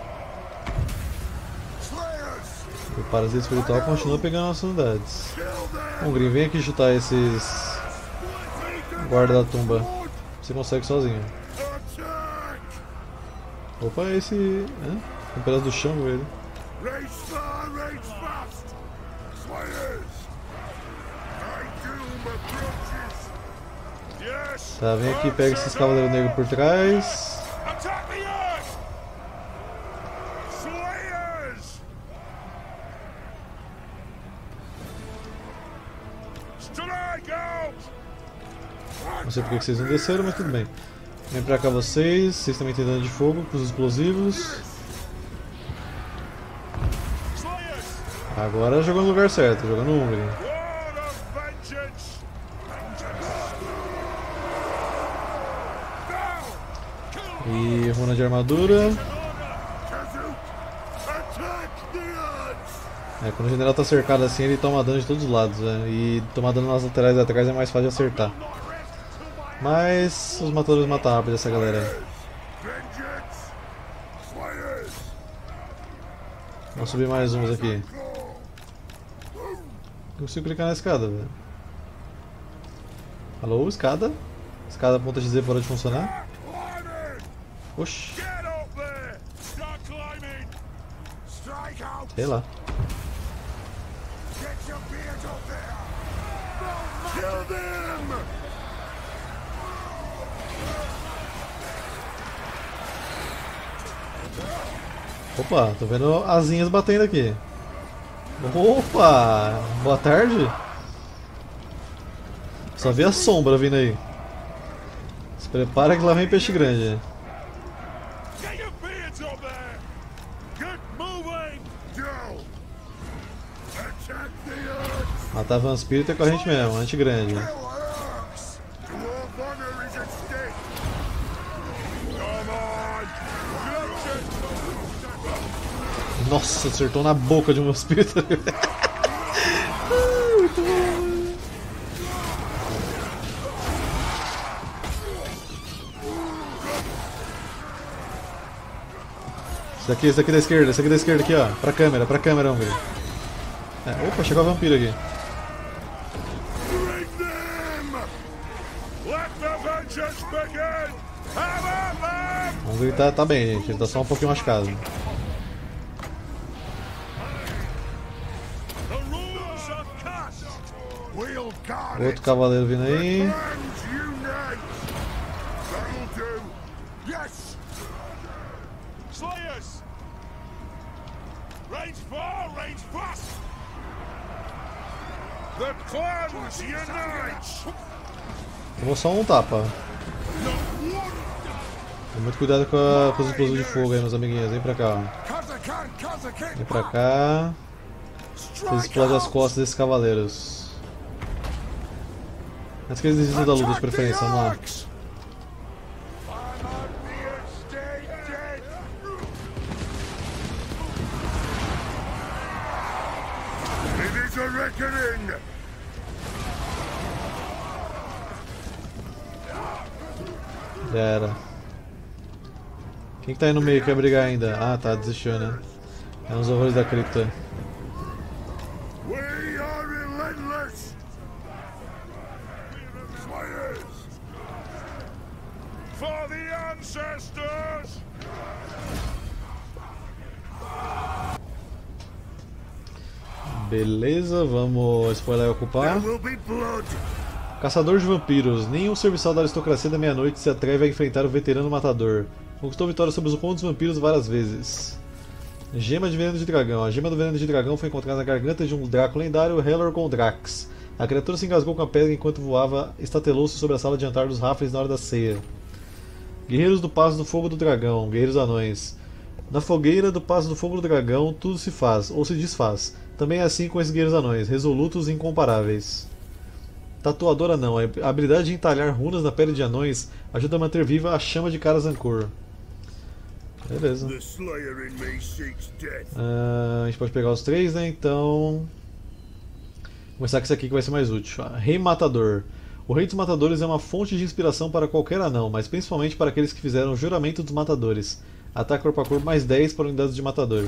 Slayers! O parasita espiritual continua pegando as unidades. Kill them! Ungrim, vem aqui chutar esses guarda da tumba. Você consegue sozinho. Attack! Opa, esse... Um pedaço do chão, ele. Rage far, rage fast! Slayers! My doom approaches! Yes! Tá, vem aqui, pega esses cavaleiros negros por trás. Attack the earth! Slayers! Strike out! Não sei porque que vocês não desceram, mas tudo bem. Vem pra cá vocês também têm dano de fogo com os explosivos. Slayers! Agora jogou no lugar certo, jogou no Ungrim. Word of vengeance! E runa de armadura. Kazuk! Attack the earth! Quando o general tá cercado assim, ele toma dano de todos os lados, né? E tomar dano nas laterais atrás é mais fácil de acertar. Mas os matadores matam rápido essa galera. Vengeance! Slayers! Vamos subir mais uns aqui. Não consigo clicar na escada, velho. Alô, escada? Escada ponta de Z parou de funcionar? Climbing! Oxi, Get up there! Start climbing! Strike out! sei lá. Get your beard up there! Kill them! Opa, tô vendo asinhas batendo aqui. Opa, boa tarde. Só vi a sombra vindo aí. Se prepara que lá vem peixe grande. Get your beards up there! Get moving! Joe! Attack the earth! Matar vampiro é corrente mesmo, anti grande. Kill Earths! Your honor is at stake! Come on! Get it! Nossa, acertou na boca de um espírito. Muito bom. Esse daqui da esquerda, esse aqui da esquerda aqui, ó. Pra câmera, homem. É, opa, chegou a vampiro aqui. Bring them! Let the vengeance begin! Have at them! Vamos ver, ele tá bem, gente. Ele tá só um pouquinho machucado. The rules are cast! We'll guard Outro cavaleiro vindo aí. Hands unite! That'll do! Yes! Slayers! Range far, range fast! The clans unite! Tomou só um tapa. Tem muito cuidado com os explosivos de fogo aí, meus amiguinhos. Vem pra cá, ó. Vem pra cá. Vocês explodem as costas desses cavaleiros. Antes que eles desistam da luta de preferência, vamos lá. It is a reckoning! Já era. Quem que tá aí no meio que quer brigar ainda? Ah, tá, desistiu, né? É uns horrores da cripta. We are relentless! Slayers! For the ancestors! Beleza, vamos spoiler e ocupar. There will be blood! Caçador de vampiros. Nenhum serviçal da aristocracia da meia-noite se atreve a enfrentar o veterano matador. Conquistou vitória sobre os contos vampiros várias vezes. Gema de veneno de dragão. A gema do veneno de dragão foi encontrada na garganta de um draco lendário, Helor Gondrax. A criatura se engasgou com a pedra enquanto voava, estatelou-se sobre a sala de jantar dos Raffles na hora da ceia. Guerreiros do Passo do Fogo do Dragão. Guerreiros anões. Na fogueira do Passo do Fogo do Dragão, tudo se faz, ou se desfaz. Também é assim com esses guerreiros anões, resolutos e incomparáveis. Tatuadora não, a habilidade de entalhar runas na pele de anões ajuda a manter viva a chama de Kara-Zancor. Beleza. The Slayer in me seeks death. A gente pode pegar os três, né? Então. Vou começar com esse aqui que vai ser mais útil. Rei Matador. O Rei dos Matadores é uma fonte de inspiração para qualquer anão, mas principalmente para aqueles que fizeram o Juramento dos Matadores. Ataque corpo a corpo mais 10 para unidades de matador.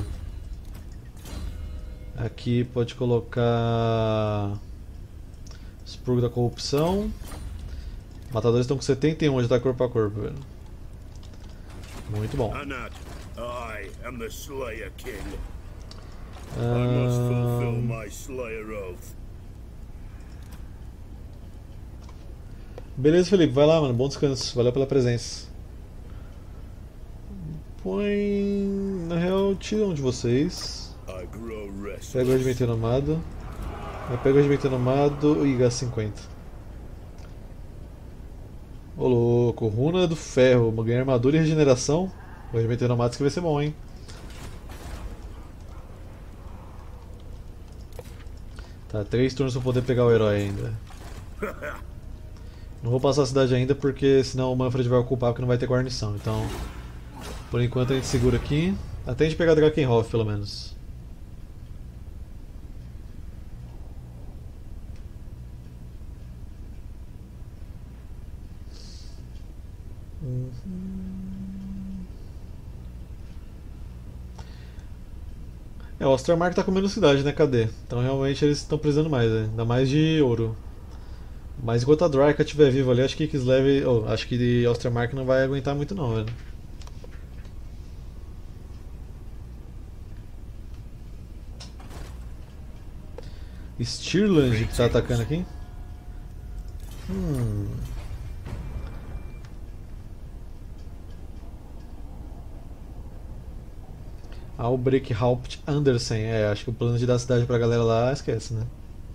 Aqui pode colocar. Expurgo da corrupção. Matadores estão com 71 de ataque corpo a corpo, velho. Muito bom. Anat, I am the Slayer King. I must fulfill my Slayer oath. Beleza, Felipe, vai lá, mano. Bom descanso. Valeu pela presença. Põe. Na real, tira um de vocês. I grow restless. Pega o regimento renomado. Pega o regimento renomado e gasta 50. Ô louco, runa do ferro. Ganhar armadura e regeneração. O regimento renomado que vai ser bom, hein? Tá, 3 turnos pra poder pegar o herói ainda. Não vou passar a cidade ainda porque senão o Manfred vai ocupar porque não vai ter guarnição. Então, por enquanto a gente segura aqui. Até a gente pegar Drakenhof pelo menos. É, o Ostermark tá comendo cidade, né? Cadê? Então realmente eles estão precisando mais, né? Ainda mais de ouro. Mas enquanto a Draika estiver viva ali, acho que Kislev. Oh, acho que Ostermark não vai aguentar muito não, velho. Stirland que tá atacando aqui. Albrecht Haupt Andersen. É, acho que o plano de dar a cidade pra galera lá, esquece, né?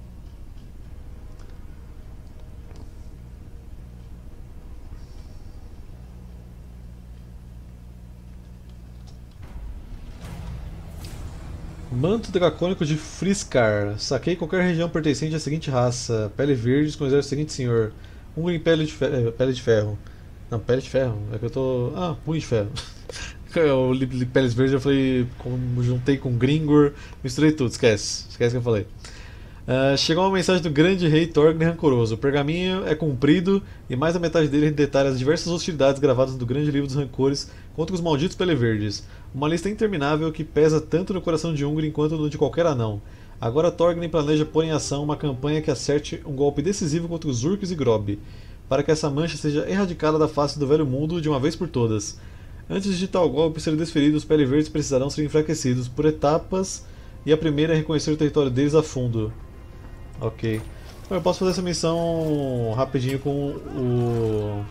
Manto dracônico de Friskar. Saquei qualquer região pertencente à seguinte raça. Pele verde com o exército do seguinte senhor. Em pele de ferro. Não, pele de ferro. É que eu tô. Ah, punho de ferro. Eu li peles verdes, eu falei. Juntei com Gringor, misturei tudo, esquece. Esquece que eu falei. Chegou uma mensagem do grande rei Thorgrim Rancoroso. O pergaminho é comprido e mais da metade dele detalha as diversas hostilidades gravadas no grande livro dos rancores contra os malditos peleverdes. Uma lista interminável que pesa tanto no coração de Ungrim quanto no de qualquer anão. Agora Thorgrim planeja pôr em ação uma campanha que acerte um golpe decisivo contra os Urks e Grob, para que essa mancha seja erradicada da face do velho mundo de uma vez por todas. Antes de tal golpe ser desferido, os peleverdes precisarão ser enfraquecidos por etapas e a primeira é reconhecer o território deles a fundo. Ok. Eu posso fazer essa missão rapidinho com o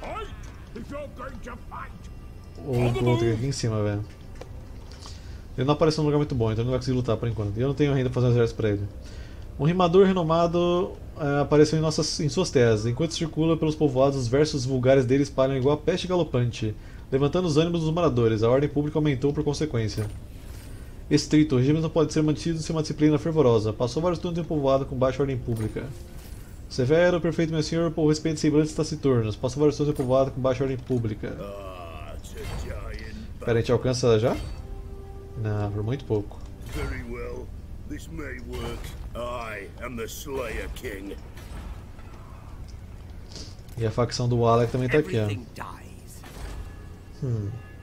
Glothic aqui em cima, velho. Ele não apareceu num lugar muito bom, então ele não vai conseguir lutar por enquanto. E eu não tenho ainda pra fazer um exército pra ele. Um rimador renomado apareceu em suas terras. Enquanto circula pelos povoados, os versos vulgares dele espalham igual a peste galopante, levantando os ânimos dos moradores. A ordem pública aumentou por consequência. Estrito. Regimes não podem ser mantidos sem uma disciplina fervorosa. Passou vários turnos em povoado com baixa ordem pública. Severo, perfeito meu senhor, por respeito de semblantes taciturnos. Passou vários turnos em povoado com baixa ordem pública. Pera, a gente alcança já? Não, por muito pouco. Very well. This may work. I am the Slayer King. E a facção do Alec também tá aqui, ó. Everything dies.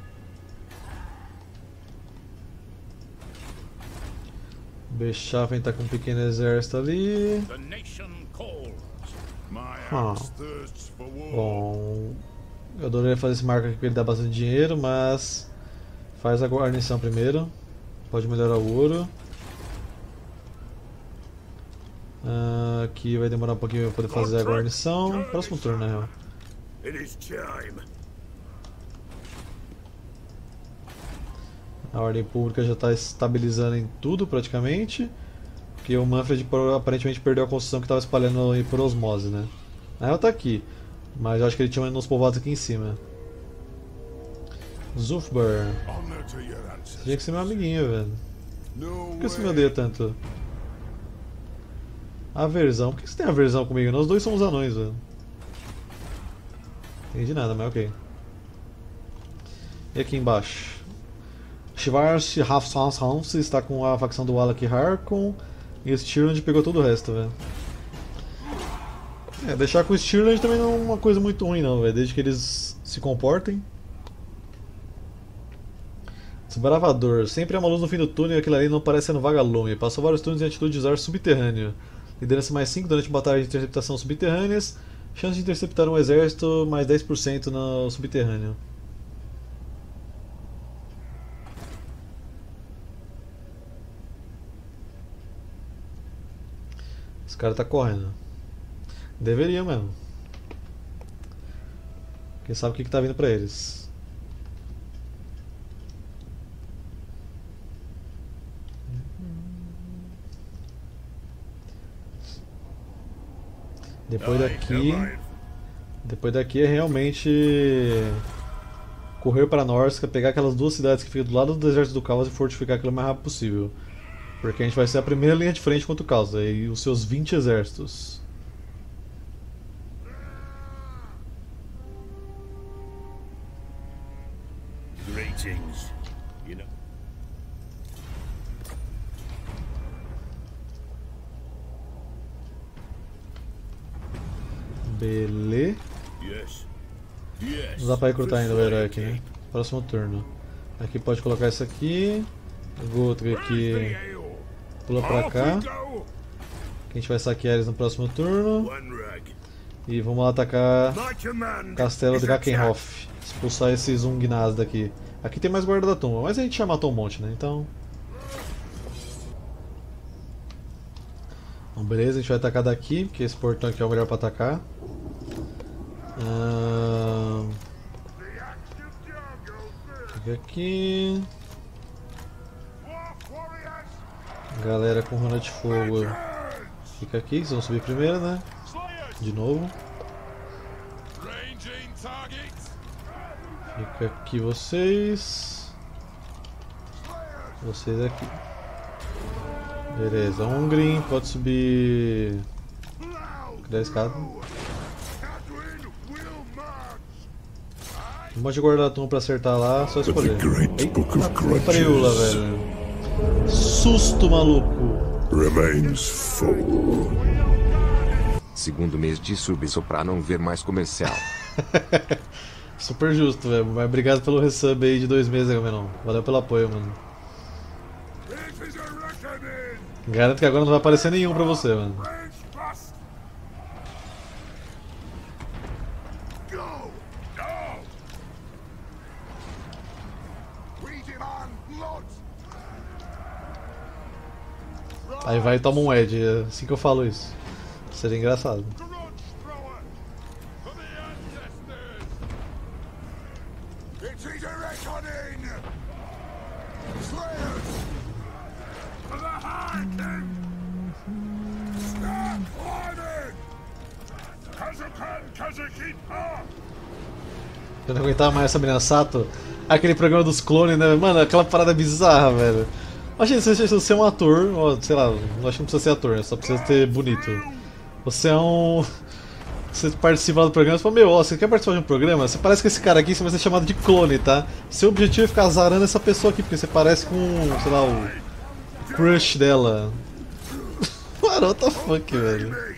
Bechafen tá com um pequeno exército ali. The nation calls. My Ah. house thirsts for war. Bom, eu adoraria fazer esse marco aqui pra ele dar bastante dinheiro, mas faz a guarnição primeiro. Pode melhorar o ouro. Aqui vai demorar um pouquinho pra poder fazer a guarnição. Próximo turno, na real. It is time. A ordem pública já está estabilizando em tudo praticamente. Porque o Manfred aparentemente perdeu a construção que estava espalhando aí por osmose, né? Na real tá aqui, mas eu acho que ele tinha uns povoados aqui em cima. Zulfbar. Honor to your ancestors. Tinha que ser meu amiguinho, velho. No Por que você me way. odeia tanto? Aversão. Por que você tem aversão comigo? Nós dois somos anões, velho. Entendi nada, mas ok. E aqui embaixo? Shivars Hafsans está com a facção do Alec Harkon. E o Stirland pegou todo o resto, velho. Deixar com o Stirland também não é uma coisa muito ruim, não, velho. Desde que eles se comportem. Desbravador. Sempre há uma luz no fim do túnel e aquilo ali não parece ser um vagalume. Passou vários turnos em atitude de usar subterrâneo. Liderança mais 5 durante batalhas de interceptação subterrâneas. Chance de interceptar um exército mais 10% no subterrâneo. Esse cara tá correndo. Deveria mesmo. Quem sabe o que tá vindo pra eles. Depois daqui é realmente correr para Norsca, pegar aquelas duas cidades que ficam do lado do deserto do caos e fortificar aquilo o mais rápido possível. Porque a gente vai ser a primeira linha de frente contra o caos e os seus 20 exércitos. Greetings. You know. Beleza. Yes. Yes. Não dá pra recrutar ainda o herói aqui, né? Próximo turno. Aqui pode colocar isso aqui. O outro aqui pula pra cá. A gente vai saquear eles no próximo turno. E vamos lá atacar o castelo de Drakenhof. Expulsar esses Ungnas daqui. Aqui tem mais guarda da tumba, mas a gente já matou um monte, né? Então... Bom, beleza, a gente vai atacar daqui, porque esse portão aqui é o melhor pra atacar. Fica aqui. Galera com runa de fogo fica aqui, vocês vão subir primeiro, né? De novo. Fica aqui vocês. Vocês aqui. Beleza, um green, pode subir. Cadê a escada? Um monte de guarda-tum pra acertar lá, só escolher. Eita, preula, velho. Susto, maluco. Remains full. Segundo mês de sub só pra não ver mais comercial. Super justo, velho. Mas obrigado pelo resub aí de 2 meses, Agamenon. Valeu pelo apoio, mano. Garanto que agora não vai aparecer nenhum pra você, mano. Aí vai e toma um Edge, é assim que eu falo isso. Seria engraçado. Eu não aguentava mais essa menina Sato. Aquele programa dos clones, né? Mano, aquela parada bizarra, velho. Imagina, você é um ator, ou, sei lá, não acho que não precisa ser ator, né? Só precisa ser bonito. Você é um... Você participa do programa e fala, meu, ó, você quer participar de um programa? Você parece com esse cara aqui, você vai ser chamado de clone, tá? Seu objetivo é ficar azarando essa pessoa aqui, porque você parece com, sei lá, o crush dela. Mano, what the fuck, velho.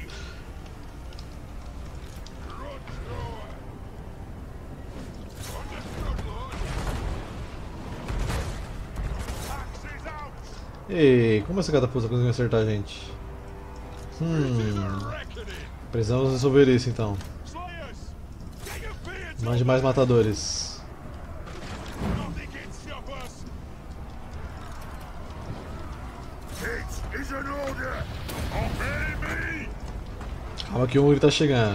Ei, como essa catapulta conseguiu acertar a gente? Precisamos resolver isso então. Mande mais matadores. Calma que o Uri tá chegando.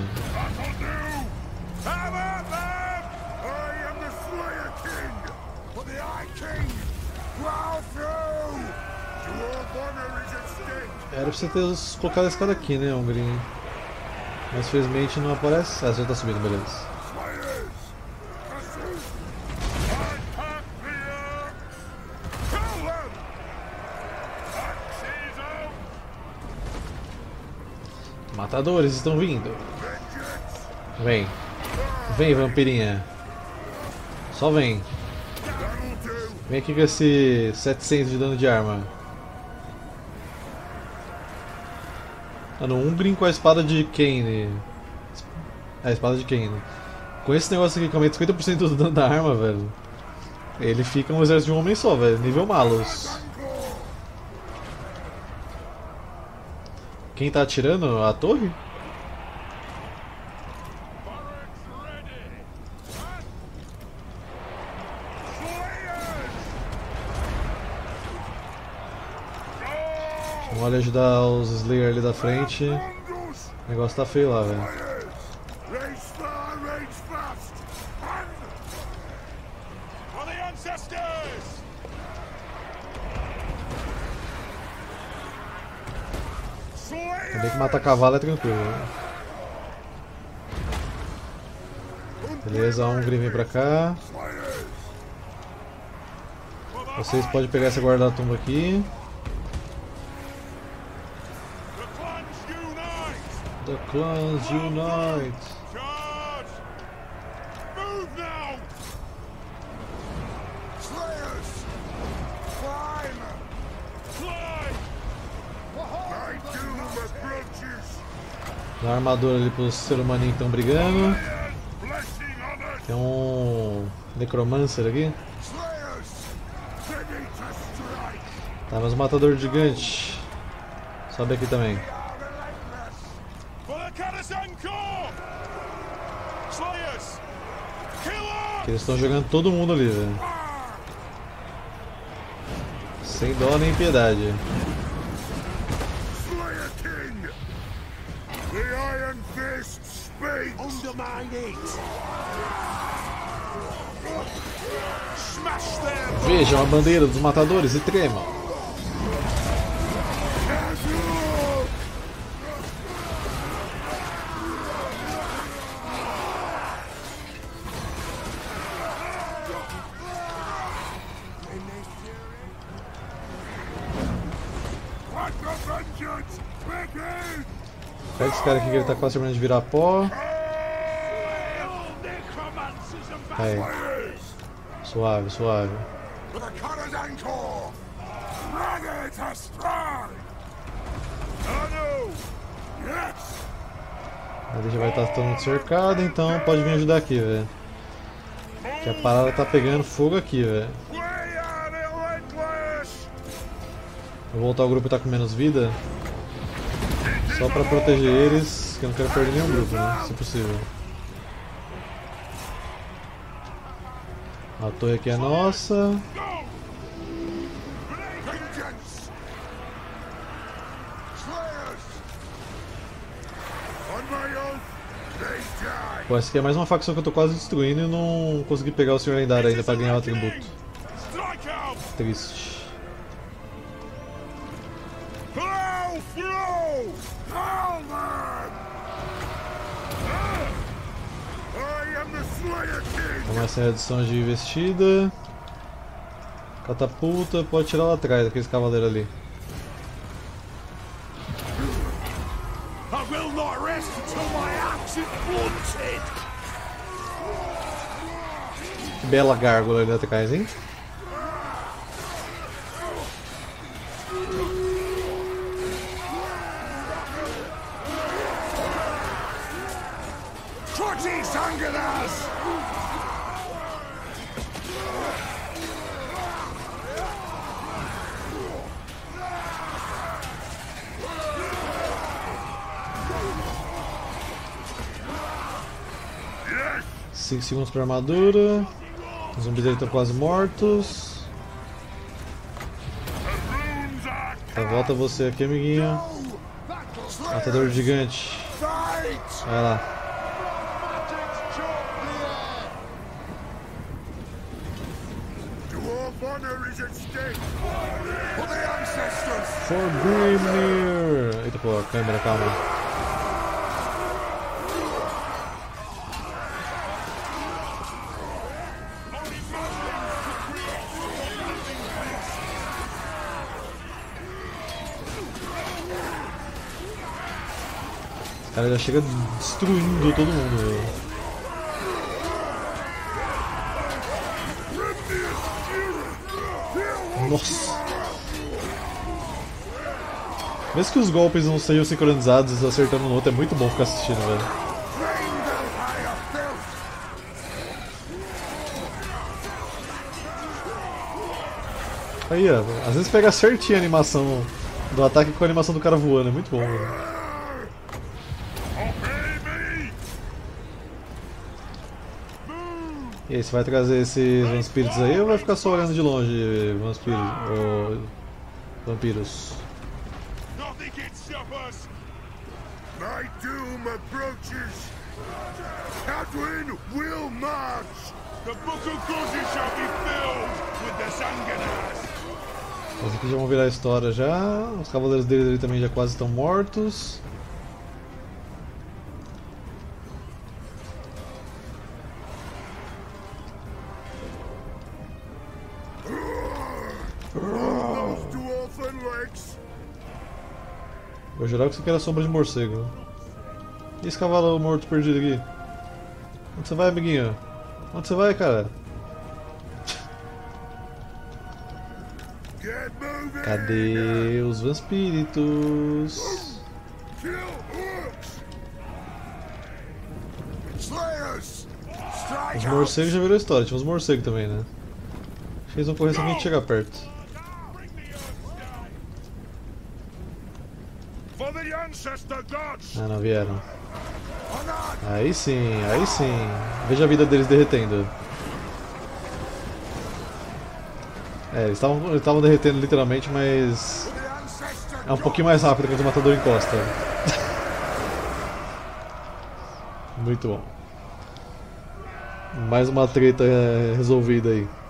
Era pra você ter colocado esse cara aqui, né, Hungry? Mas felizmente não aparece. Ah, você já tá subindo, beleza. Matadores estão vindo. Vem. Vem, vampirinha. Só vem. Vem aqui com esse 700 de dano de arma. Mano, um brinco com a espada de Kane. É, a espada de Kane. Com esse negócio aqui que aumenta 50% do dano da arma, velho. Ele fica um exército de um homem só, velho. Nível Malus. Quem tá atirando? A torre? Vamos ali ajudar os Slayer ali da frente. O negócio tá feio lá, velho. Também que matar cavalo é tranquilo, né? Beleza, um Grim vem pra cá. Vocês podem pegar essa guarda da tumba aqui. The clans unite! Dá uma armadura ali pros seres humaninhos que estão brigando. Tem um necromancer aqui. Tá, mas o matador gigante. Sobe aqui também. Porque eles estão jogando todo mundo ali, velho. Sem dó nem piedade. Vejam a bandeira dos matadores e tremam. Pega esse cara aqui que ele tá quase terminando de virar pó. Aí. Suave, suave. A deixa vai estar todo mundo cercado, então pode vir ajudar aqui, velho. Que a parada tá pegando fogo aqui, velho. Vou voltar ao grupo que tá com menos vida. Só pra proteger eles, que eu não quero perder nenhum grupo, né? Se possível. A torre aqui é nossa. Pô, essa aqui é mais uma facção que eu tô quase destruindo e não consegui pegar o Senhor Lendário ainda pra ganhar o atributo. Triste. Começa a redução de investida. Catapulta, pode tirar lá atrás, aqueles cavaleiros ali. Que bela gárgula ali atrás, hein? Cinco segundos para armadura. Os zumbis dele estão quase mortos. Tá, volta você aqui, amiguinho. Matador gigante. Vai lá. For Grimnir. Eita, pô, câmera, calma. O cara já chega destruindo todo mundo, velho. Nossa! Mesmo que os golpes não sejam sincronizados acertando no outro, é muito bom ficar assistindo, velho. Aí, ó, às vezes pega certinho a animação do ataque com a animação do cara voando, é muito bom, velho. E aí, você vai trazer esses vampiros aí ou vai ficar só olhando de longe, vampiros? My doom approaches. Catherine will march. The book of courses shall be filled with the Sanguinars. Os aqui já vão virar a história já. Os cavaleiros deles ali também já quase estão mortos. Eu jurava que isso aqui era sombra de morcego. E esse cavalo morto perdido aqui? Onde você vai, amiguinho? Onde você vai, cara? Cadê os vampiros? Slayers, strike Os morcegos já virou história, tinha uns morcegos também, né? Acho que eles vão correr sem a gente chegar perto. For the ancestor gods. Ah, não vieram. Aí sim, aí sim. Veja a vida deles derretendo. É, eles estavam derretendo literalmente, mas é um pouquinho mais rápido quando o matador encosta. Muito bom. Mais uma treta resolvida aí.